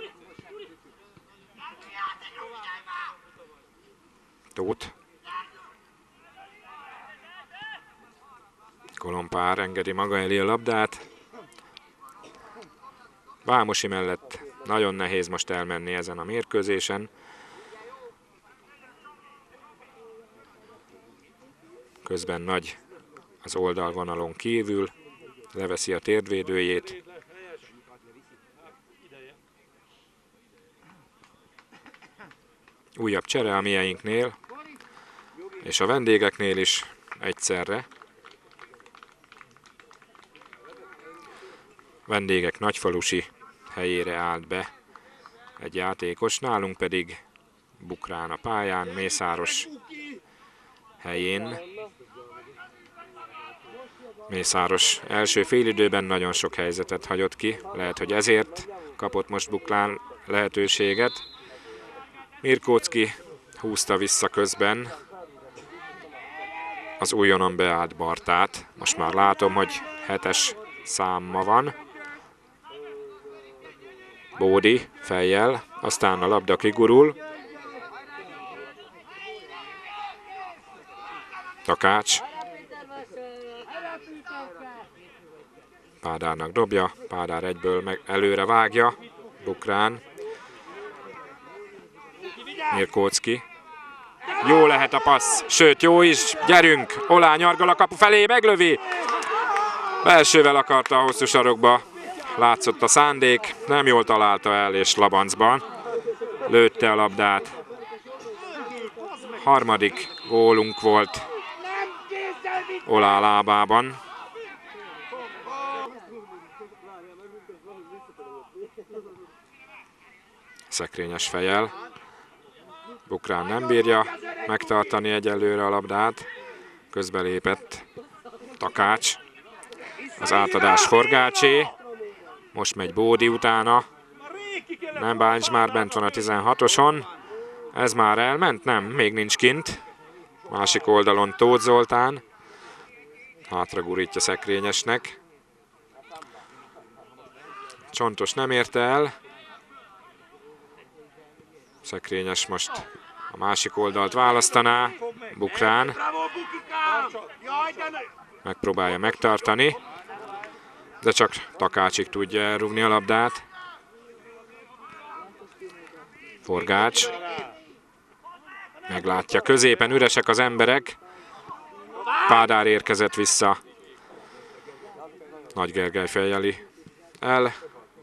Tóth. Kolompár engedi maga elé a labdát. Vámosi mellett nagyon nehéz most elmenni ezen a mérkőzésen. Közben Nagy az oldalvonalon kívül, leveszi a térdvédőjét. Újabb csere a mieinknél, és a vendégeknél is egyszerre. Vendégek nagyfalusi helyére állt be egy játékos, nálunk pedig Bukrán a pályán, Mészáros helyén. Mészáros első félidőben nagyon sok helyzetet hagyott ki, lehet, hogy ezért kapott most Bukrán lehetőséget. Mirkóczki húzta vissza közben az újonnan beállt Bartát. Most már látom, hogy hetes számma van. Bódi fejjel, aztán a labda kigurul. Takács. Pádárnak dobja, Pádár egyből meg előre vágja. Bukrán. Mirkóczki. Jó lehet a passz, sőt jó is, gyerünk! Olá nyargal a kapu felé, meglövi! Belsővel akarta a hosszú sarokba, látszott a szándék, nem jól találta el, és labancban lőtte a labdát. Harmadik gólunk volt Olá lábában. Szekrényes fejjel. Bukrán nem bírja megtartani egyelőre a labdát. Közbelépett Takács. Az átadás Forgácsé. Most megy Bódi utána. Nem bánts, már bent van a tizenhatoson. Ez már elment? Nem, még nincs kint. Másik oldalon Tóth Zoltán. Hátra gurítja Szekrényesnek. Csontos nem érte el. Szekrényes most a másik oldalt választaná. Bukrán megpróbálja megtartani, de csak Takácsig tudja elrúgni a labdát. Forgács meglátja, középen üresek az emberek. Pádár érkezett vissza. Nagy Gergely feljeli el.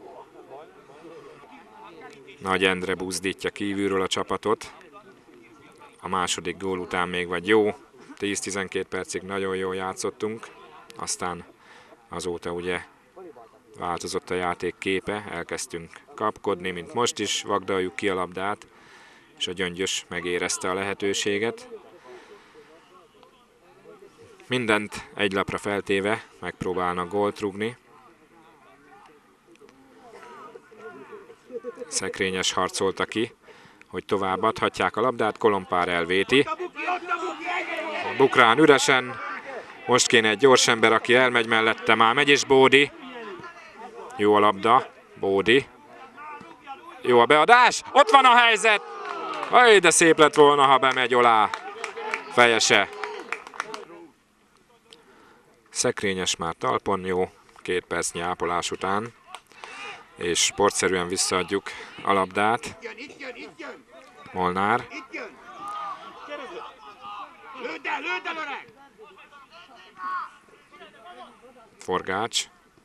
Nagy Endre buzdítja kívülről a csapatot. A második gól után még vagy jó. tíz-tizenkét percig nagyon jól játszottunk. Aztán azóta ugye változott a játék képe. Elkezdtünk kapkodni, mint most is. Vagdaljuk ki a labdát, és a Gyöngyös megérezte a lehetőséget. Mindent egy lapra feltéve megpróbálnak gólt rúgni. Szekrényes harcolta ki, hogy tovább adhatják a labdát, Kolompár elvéti. Bukrán üresen, most kéne egy gyors ember, aki elmegy mellette, már megy is Bódi. Jó a labda, Bódi. Jó a beadás, ott van a helyzet! Aj, de szép lett volna, ha bemegy Olá. Fejese. Szekrényes már talpon, jó, két percnyi ápolás után. És sportszerűen visszaadjuk a labdát. Molnár. Forgács.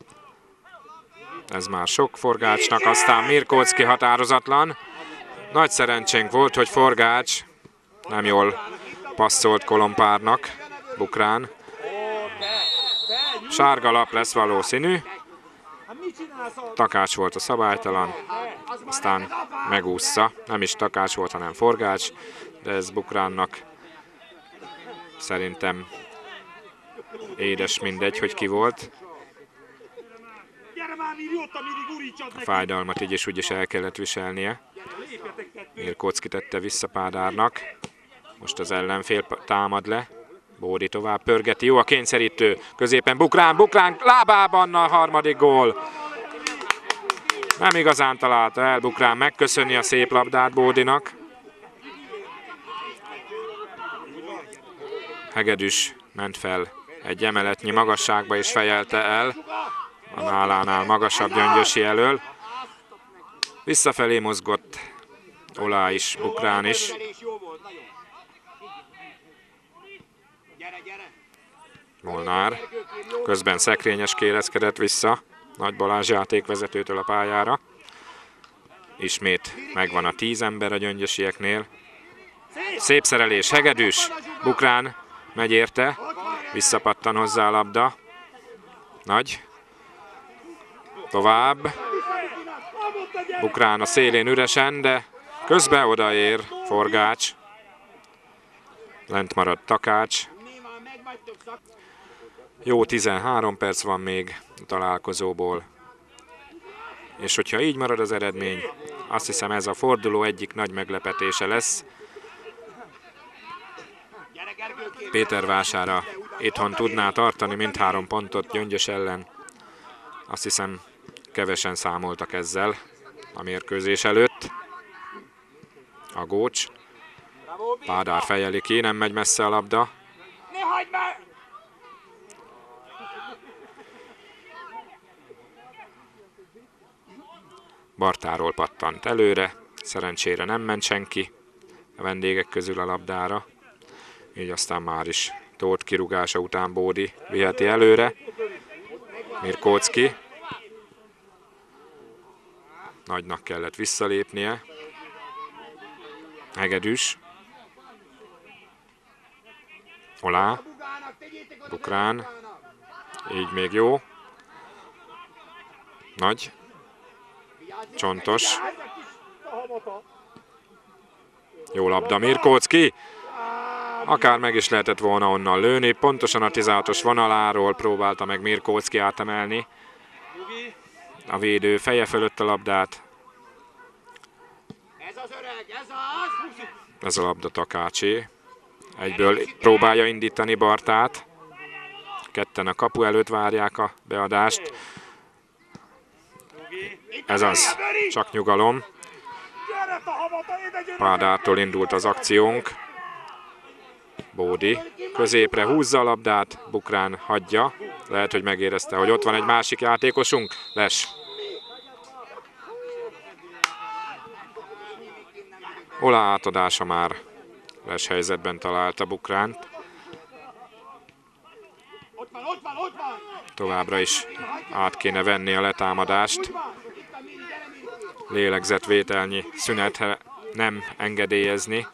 Ez már sok Forgácsnak, aztán Mirkóczki határozatlan. Nagy szerencsénk volt, hogy Forgács nem jól passzolt Kolompárnak, Bukrán. Sárga lap lesz valószínű. Takács volt a szabálytalan, aztán megúszza. Nem is Takács volt, hanem Forgács, de ez Bukránnak szerintem édes mindegy, hogy ki volt. A fájdalmat így is úgy is el kellett viselnie. Mirkóczki tette vissza Pádárnak. Most az ellenfél támad le. Bódi tovább pörgeti. Jó a kényszerítő. Középen Bukrán. Bukrán lábában a harmadik gól. Nem igazán találta el Bukrán megköszönni a szép labdát Bódinak. Hegedűs ment fel egy emeletnyi magasságba és fejelte el a nálánál magasabb Gyöngyösi elől. Visszafelé mozgott Olá is, Bukrán is. Molnár közben Szekrényes kérezkedett vissza Nagy Balázs játékvezetőtől a pályára. Ismét megvan a tíz ember a gyöngyösieknél. Szép szerelés, Hegedűs, Bukrán megy érte, visszapattan hozzá a labda. Nagy. Tovább. Bukrán a szélén üresen, de közben odaér Forgács. Lent maradt Takács. Jó tizenhárom perc van még a találkozóból. És hogyha így marad az eredmény, azt hiszem ez a forduló egyik nagy meglepetése lesz. Pétervására itthon tudná tartani mindhárom pontot Gyöngyös ellen. Azt hiszem kevesen számoltak ezzel a mérkőzés előtt. A Gócs. Pádár fejeli ki, nem megy messze a labda. Bartáról pattant előre, szerencsére nem ment senki a vendégek közül a labdára. Így aztán már is Tóth kirúgása után Bódi viheti előre. Mirkóczki. Nagynak kellett visszalépnie. Hegedűs. Olá. Bukrán. Így még jó. Nagy. Csontos. Jó labda Mirkóczki. Akár meg is lehetett volna onnan lőni. Pontosan a tizenhatos vonaláról próbálta meg Mirkóczki átemelni a védő feje fölött a labdát. Ez a labda Takácsé. Egyből próbálja indítani Bartát. Ketten a kapu előtt várják a beadást. Ez az, csak nyugalom. Pádártól indult az akciónk. Bódi középre húzza a labdát, Bukrán hagyja. Lehet, hogy megérezte, hogy ott van egy másik játékosunk. Les. Olá átadása már Les helyzetben találta Bukránt. Továbbra is át kéne venni a letámadást. Lélegzetvételnyi szünetre nem engedélyezni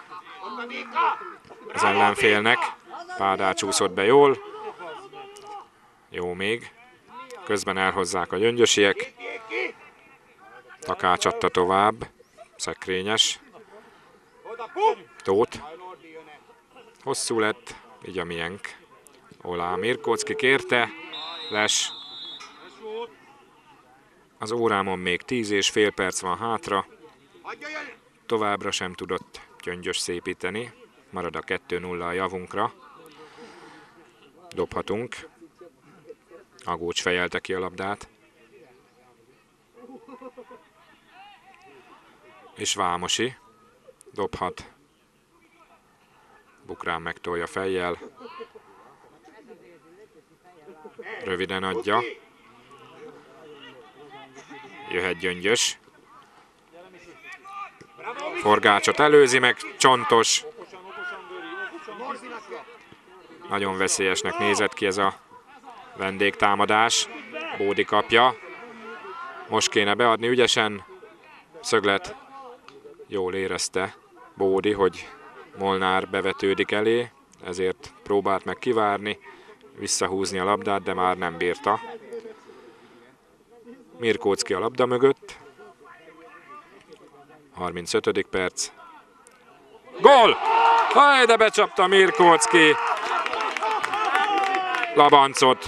az ellenfélnek. Pádár csúszott be jól. Jó még. Közben elhozzák a gyöngyösiek. Takács adta tovább. Szekrényes. Tóth. Hosszú lett, így a miénk. Olá Mirkóczki kérte. Les. Az órámon még tíz és fél perc van hátra. Továbbra sem tudott Gyöngyös szépíteni. Marad a kettő nulla a javunkra. Dobhatunk. Agócs fejelte ki a labdát. És Vámosi dobhat. Bukrán megtolja fejjel. Röviden adja. Jöhet Gyöngyös. Forgácsot előzi meg, Csontos. Nagyon veszélyesnek nézett ki ez a vendégtámadás. Bódi kapja. Most kéne beadni ügyesen. Szöglet jól érezte Bódi, hogy Molnár bevetődik elé, ezért próbált meg kivárni, visszahúzni a labdát, de már nem bírta. Mirkóczki a labda mögött. harmincötödik perc. Gól! Haj, de becsapta Mirkóczki Labancot.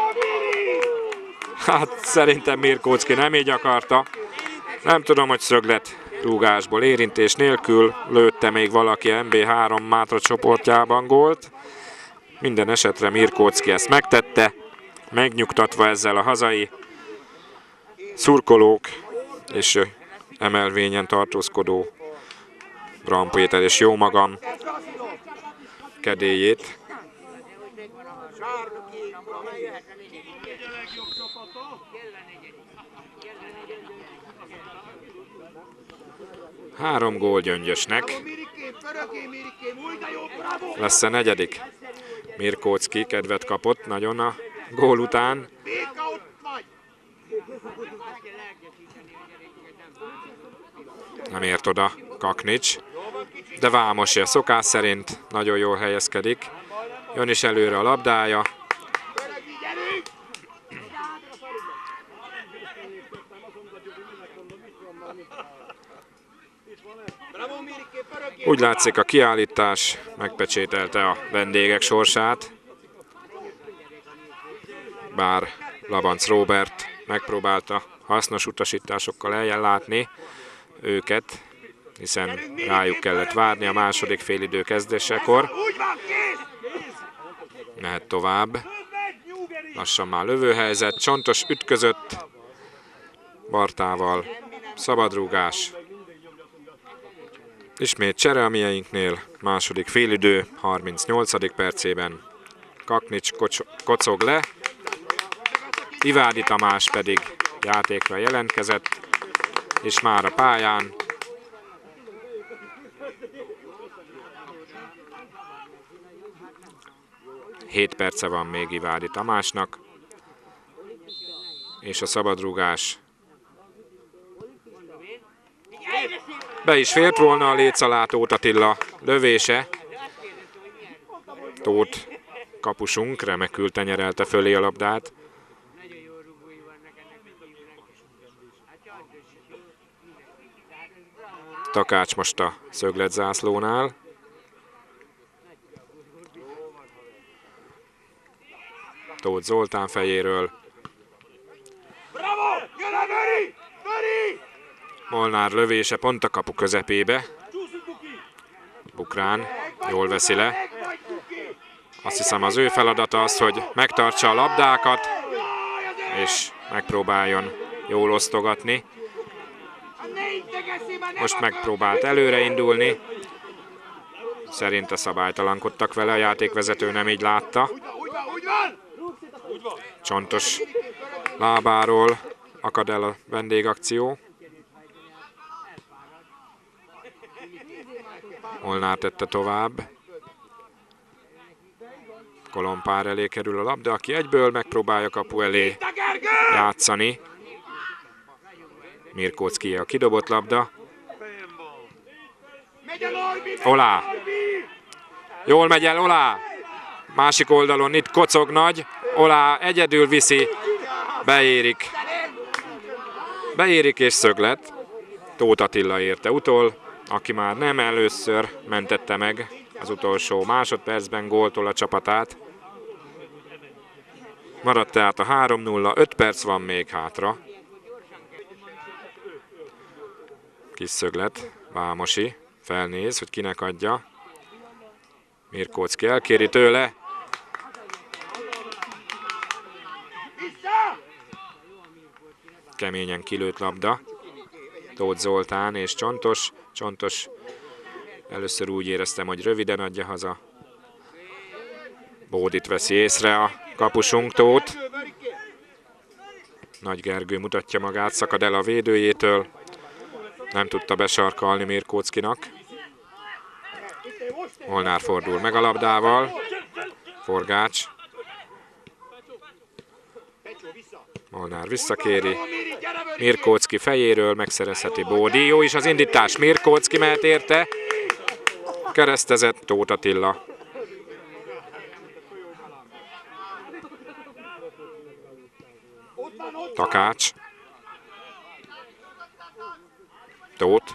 Hát szerintem Mirkóczki nem így akarta. Nem tudom, hogy Szöglet rúgásból érintés nélkül lőtte még valaki em bé három Mátra csoportjában gólt. Minden esetre Mirkóczki ezt megtette, megnyugtatva ezzel a hazai szurkolók és emelvényen tartózkodó Braun Péter és jó magam kedélyét. Három gól Gyöngyösnek. Lesz a negyedik. Mirkóczki kedvet kapott nagyon a gól után. Nem ért oda Kaknics, de Vámosi a szokás szerint nagyon jól helyezkedik. Jön is előre a labdája. Úgy látszik, a kiállítás megpecsételte a vendégek sorsát. Bár Labanc Róbert megpróbálta hasznos utasításokkal eljellátni őket, hiszen rájuk kellett várni a második félidő kezdésekor. Mehet tovább. Lassan már lövőhelyzet. Csontos ütközött Bartával. Szabadrúgás. Ismét csere a mieinknél. Második félidő harmincnyolcadik percében. Kaknics kocog le. Ivádi Tamás pedig játékra jelentkezett, és már a pályán. hét perce van még Ivádi Tamásnak, és a szabadrúgás be is fért volna, a léc alá Tóth Attila lövése. Tóth kapusunk remekül tenyerelte fölé a labdát. Takács most a szögletzászlónál. Tóth Zoltán fejéről. Molnár lövése pont a kapu közepébe. Bukrán jól veszi le. Azt hiszem, az ő feladata az, hogy megtartsa a labdákat, és megpróbáljon jól osztogatni. Most megpróbált előre indulni. Szerinte szabálytalankodtak vele, a játékvezető nem így látta. Csontos lábáról akad el a vendégakció. Molnár tette tovább. Kolompár elé kerül a labda, aki egyből megpróbálja kapu elé játszani. Mirkóczki a kidobott labda. Olá! Jól megy el Olá! Másik oldalon itt kocog nagy. Olá egyedül viszi. Beérik. Beérik és Szöglet. Tóth Attila érte utol, aki már nem először mentette meg az utolsó másodpercben góltól a csapatát. Maradt tehát a három nulla, öt perc van még hátra. Kis Szöglet, Vámosi felnéz, hogy kinek adja. Mirkóczki elkéri tőle. Keményen kilőtt labda. Tóth Zoltán és Csontos. Csontos először úgy éreztem, hogy röviden adja haza. Bódit veszi észre a kapusunk, Tóth. Nagy Gergő mutatja magát, szakad el a védőjétől. Nem tudta besarkalni Mirkóczkinak. Molnár fordul meg a labdával. Forgács. Molnár visszakéri. Mirkóczki fejéről megszerezheti Bódi. Jó is az indítás. Mirkóczki mehet érte. Keresztezett Tóth Attila. Takács. Tóth.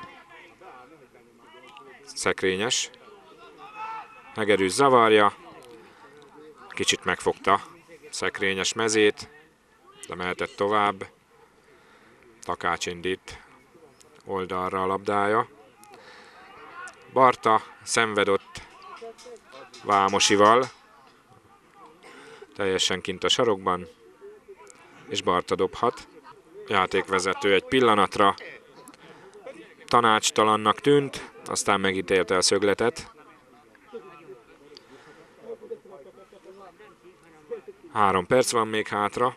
Szekrényes. Hegedűs zavarja. Kicsit megfogta Szekrényes mezét, de mehetett tovább. Takács indít oldalra a labdája. Barta szenvedott Vámosival. Teljesen kint a sarokban. És Barta dobhat. Játékvezető egy pillanatra tanácstalannak tűnt, aztán megítélte a szögletet. Három perc van még hátra.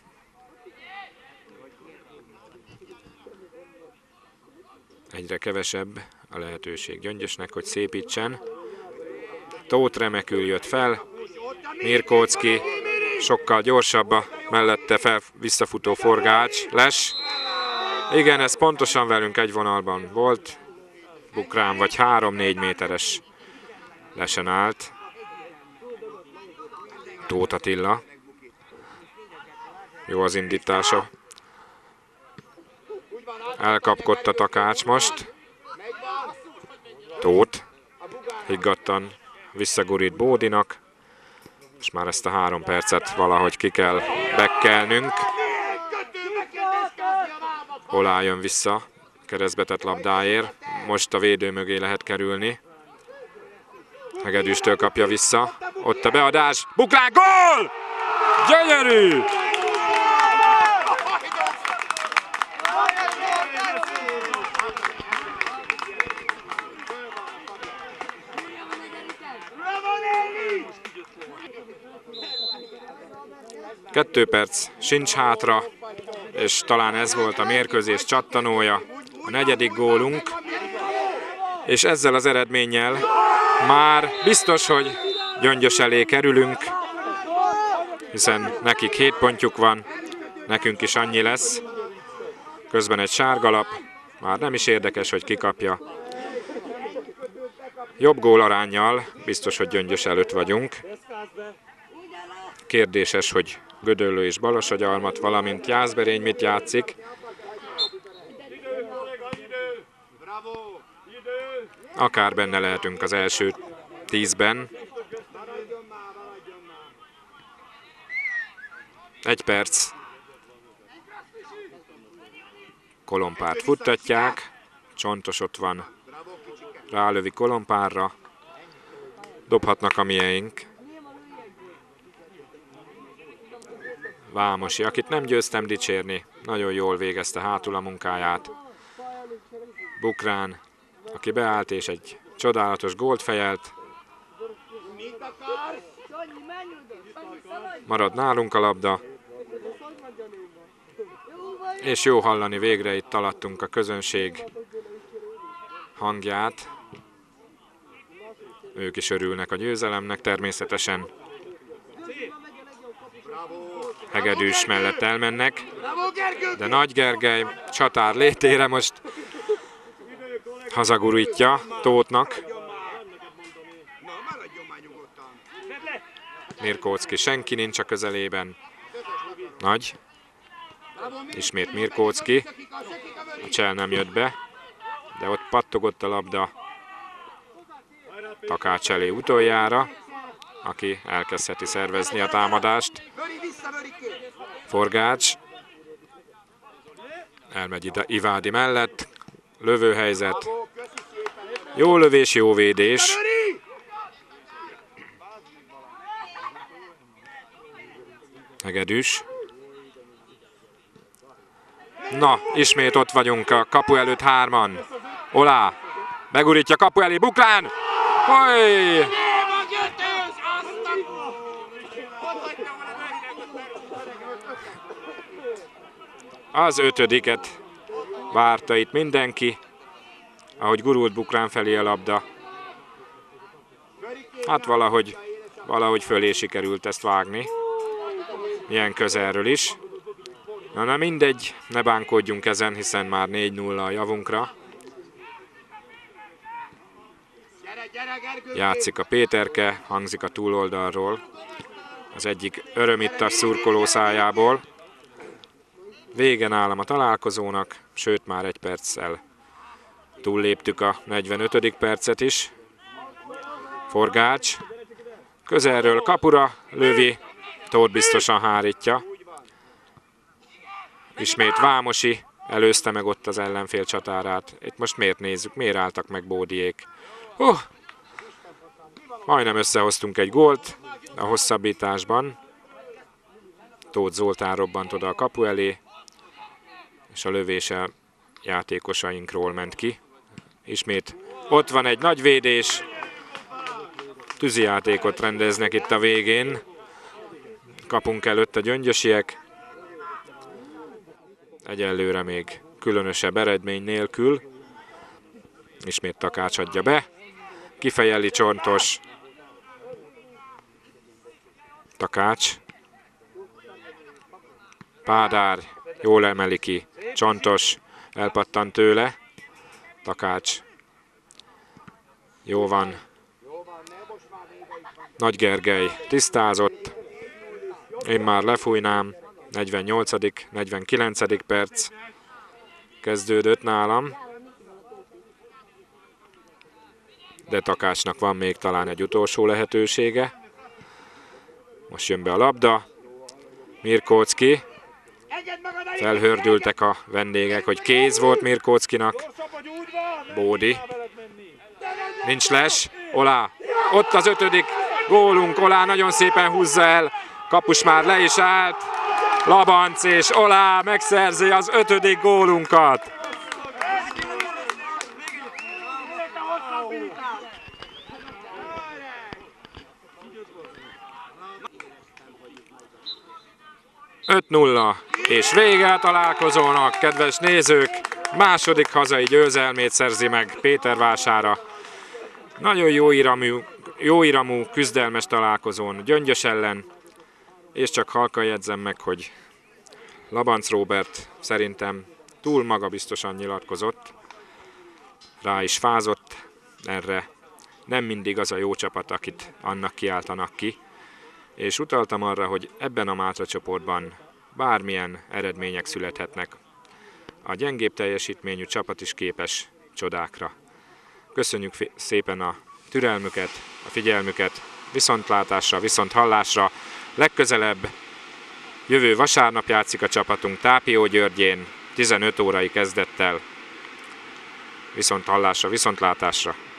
Egyre kevesebb a lehetőség Gyöngyösnek, hogy szépítsen. Tóth remekül jött fel. Mirkóczki sokkal gyorsabb a mellette fel visszafutó Forgács. Les. Igen, ez pontosan velünk egy vonalban volt. Bukrán vagy három-négy méteres lesen állt. Tóth Attila. Jó az indítása. Elkapkodta Takács most. Tóth. Higgadtan visszagurít Bódinak. És már ezt a három percet valahogy ki kell bekkelnünk. Olá jön vissza keresztbetett labdáért. Most a védő mögé lehet kerülni. Hegedűstől kapja vissza. Ott a beadás. Bukrán, gól! Gyönyörű! Kettő perc sincs hátra, és talán ez volt a mérkőzés csattanója, a negyedik gólunk, és ezzel az eredménnyel már biztos, hogy Gyöngyös elé kerülünk, hiszen nekik hét pontjuk van, nekünk is annyi lesz. Közben egy sárgalap, már nem is érdekes, hogy kikapja. Jobb gólaránnyal biztos, hogy Gyöngyös előtt vagyunk. Kérdéses, hogy Gödöllő és Balassagyarmat, valamint Jászberény mit játszik. Akár benne lehetünk az első tízben. Egy perc. Kolompárt futtatják. Csontos ott van. Rálövi Kolompárra. Dobhatnak a mieink. Vámosi, akit nem győztem dicsérni, nagyon jól végezte hátul a munkáját. Bukrán, aki beállt és egy csodálatos gólt fejelt. Marad nálunk a labda. És jó hallani végre, itt alattunk a közönség hangját. Ők is örülnek a győzelemnek természetesen. Hegedűs mellett elmennek, de Nagy Gergely csatár létére most hazagurítja Tóthnak. Mirkóczki, senki nincs a közelében. Nagy. Ismét Mirkóczki. A csel nem jött be, de ott pattogott a labda Takács elé utoljára, aki elkezdheti szervezni a támadást. Forgács. Elmegy ide Ivádi mellett. Lövőhelyzet. Jó lövés, jó védés. Hegedűs. Na, ismét ott vagyunk a kapu előtt hárman. Olá. Megurítja kapu elé. Bukrán. Hoj! Az ötödiket várta itt mindenki. ahogy gurult Bukrán felé a labda. Hát valahogy, valahogy fölé sikerült ezt vágni. Ilyen közelről is. Na, na mindegy, ne bánkódjunk ezen, hiszen már négy nulla a javunkra. Játszik a Péterke, hangzik a túloldalról. Az egyik öröm itt a szurkoló szájából. Vége nálam a találkozónak, sőt már egy perccel túlléptük a negyvenötödik percet is. Forgács közelről kapura lövi, Tóth biztosan hárítja. Ismét Vámosi előzte meg ott az ellenfél csatárát. Itt most miért nézzük, miért álltak meg Bódiék? Uh, majdnem összehoztunk egy gólt a hosszabbításban. Tóth Zoltán robbant oda a kapu elé, és a lövése játékosainkról ment ki. Ismét ott van egy nagy védés. Tűzijátékot rendeznek itt a végén. Kapunk előtt a gyöngyösiek. Egyelőre még különösebb eredmény nélkül. Ismét Takács adja be. Kifejeli Csontos. Takács. Pádár jól emeli ki. Csontos elpattant tőle. Takács. Jó van. Nagy Gergely tisztázott. Én már lefújnám. negyvennyolcadik negyvenkilencedik perc kezdődött nálam. De Takácsnak van még talán egy utolsó lehetősége. Most jön be a labda. Mirkóczki. Felhördültek a vendégek, hogy kéz volt Mirkóczkinak. Bódi. Nincs les. Olá. Ott az ötödik gólunk. Olá nagyon szépen húzza el. Kapus már le is állt. Labanc és Olá megszerzi az ötödik gólunkat. öt nulla és vége a találkozónak, kedves nézők! Második hazai győzelmét szerzi meg Pétervására. Nagyon jó iramú, jó iramú küzdelmes találkozón Gyöngyös ellen, és csak halkan jegyzem meg, hogy Labanc Róbert szerintem túl magabiztosan nyilatkozott, rá is fázott erre. Nem mindig az a jó csapat, akit annak kiáltanak ki, és utaltam arra, hogy ebben a Mátra csoportban bármilyen eredmények születhetnek. A gyengébb teljesítményű csapat is képes csodákra. Köszönjük szépen a türelmüket, a figyelmüket, viszontlátásra, viszont hallásra. Legközelebb jövő vasárnap játszik a csapatunk Tápiógyörgyén tizenöt órai kezdettel. Viszont hallásra, viszontlátásra.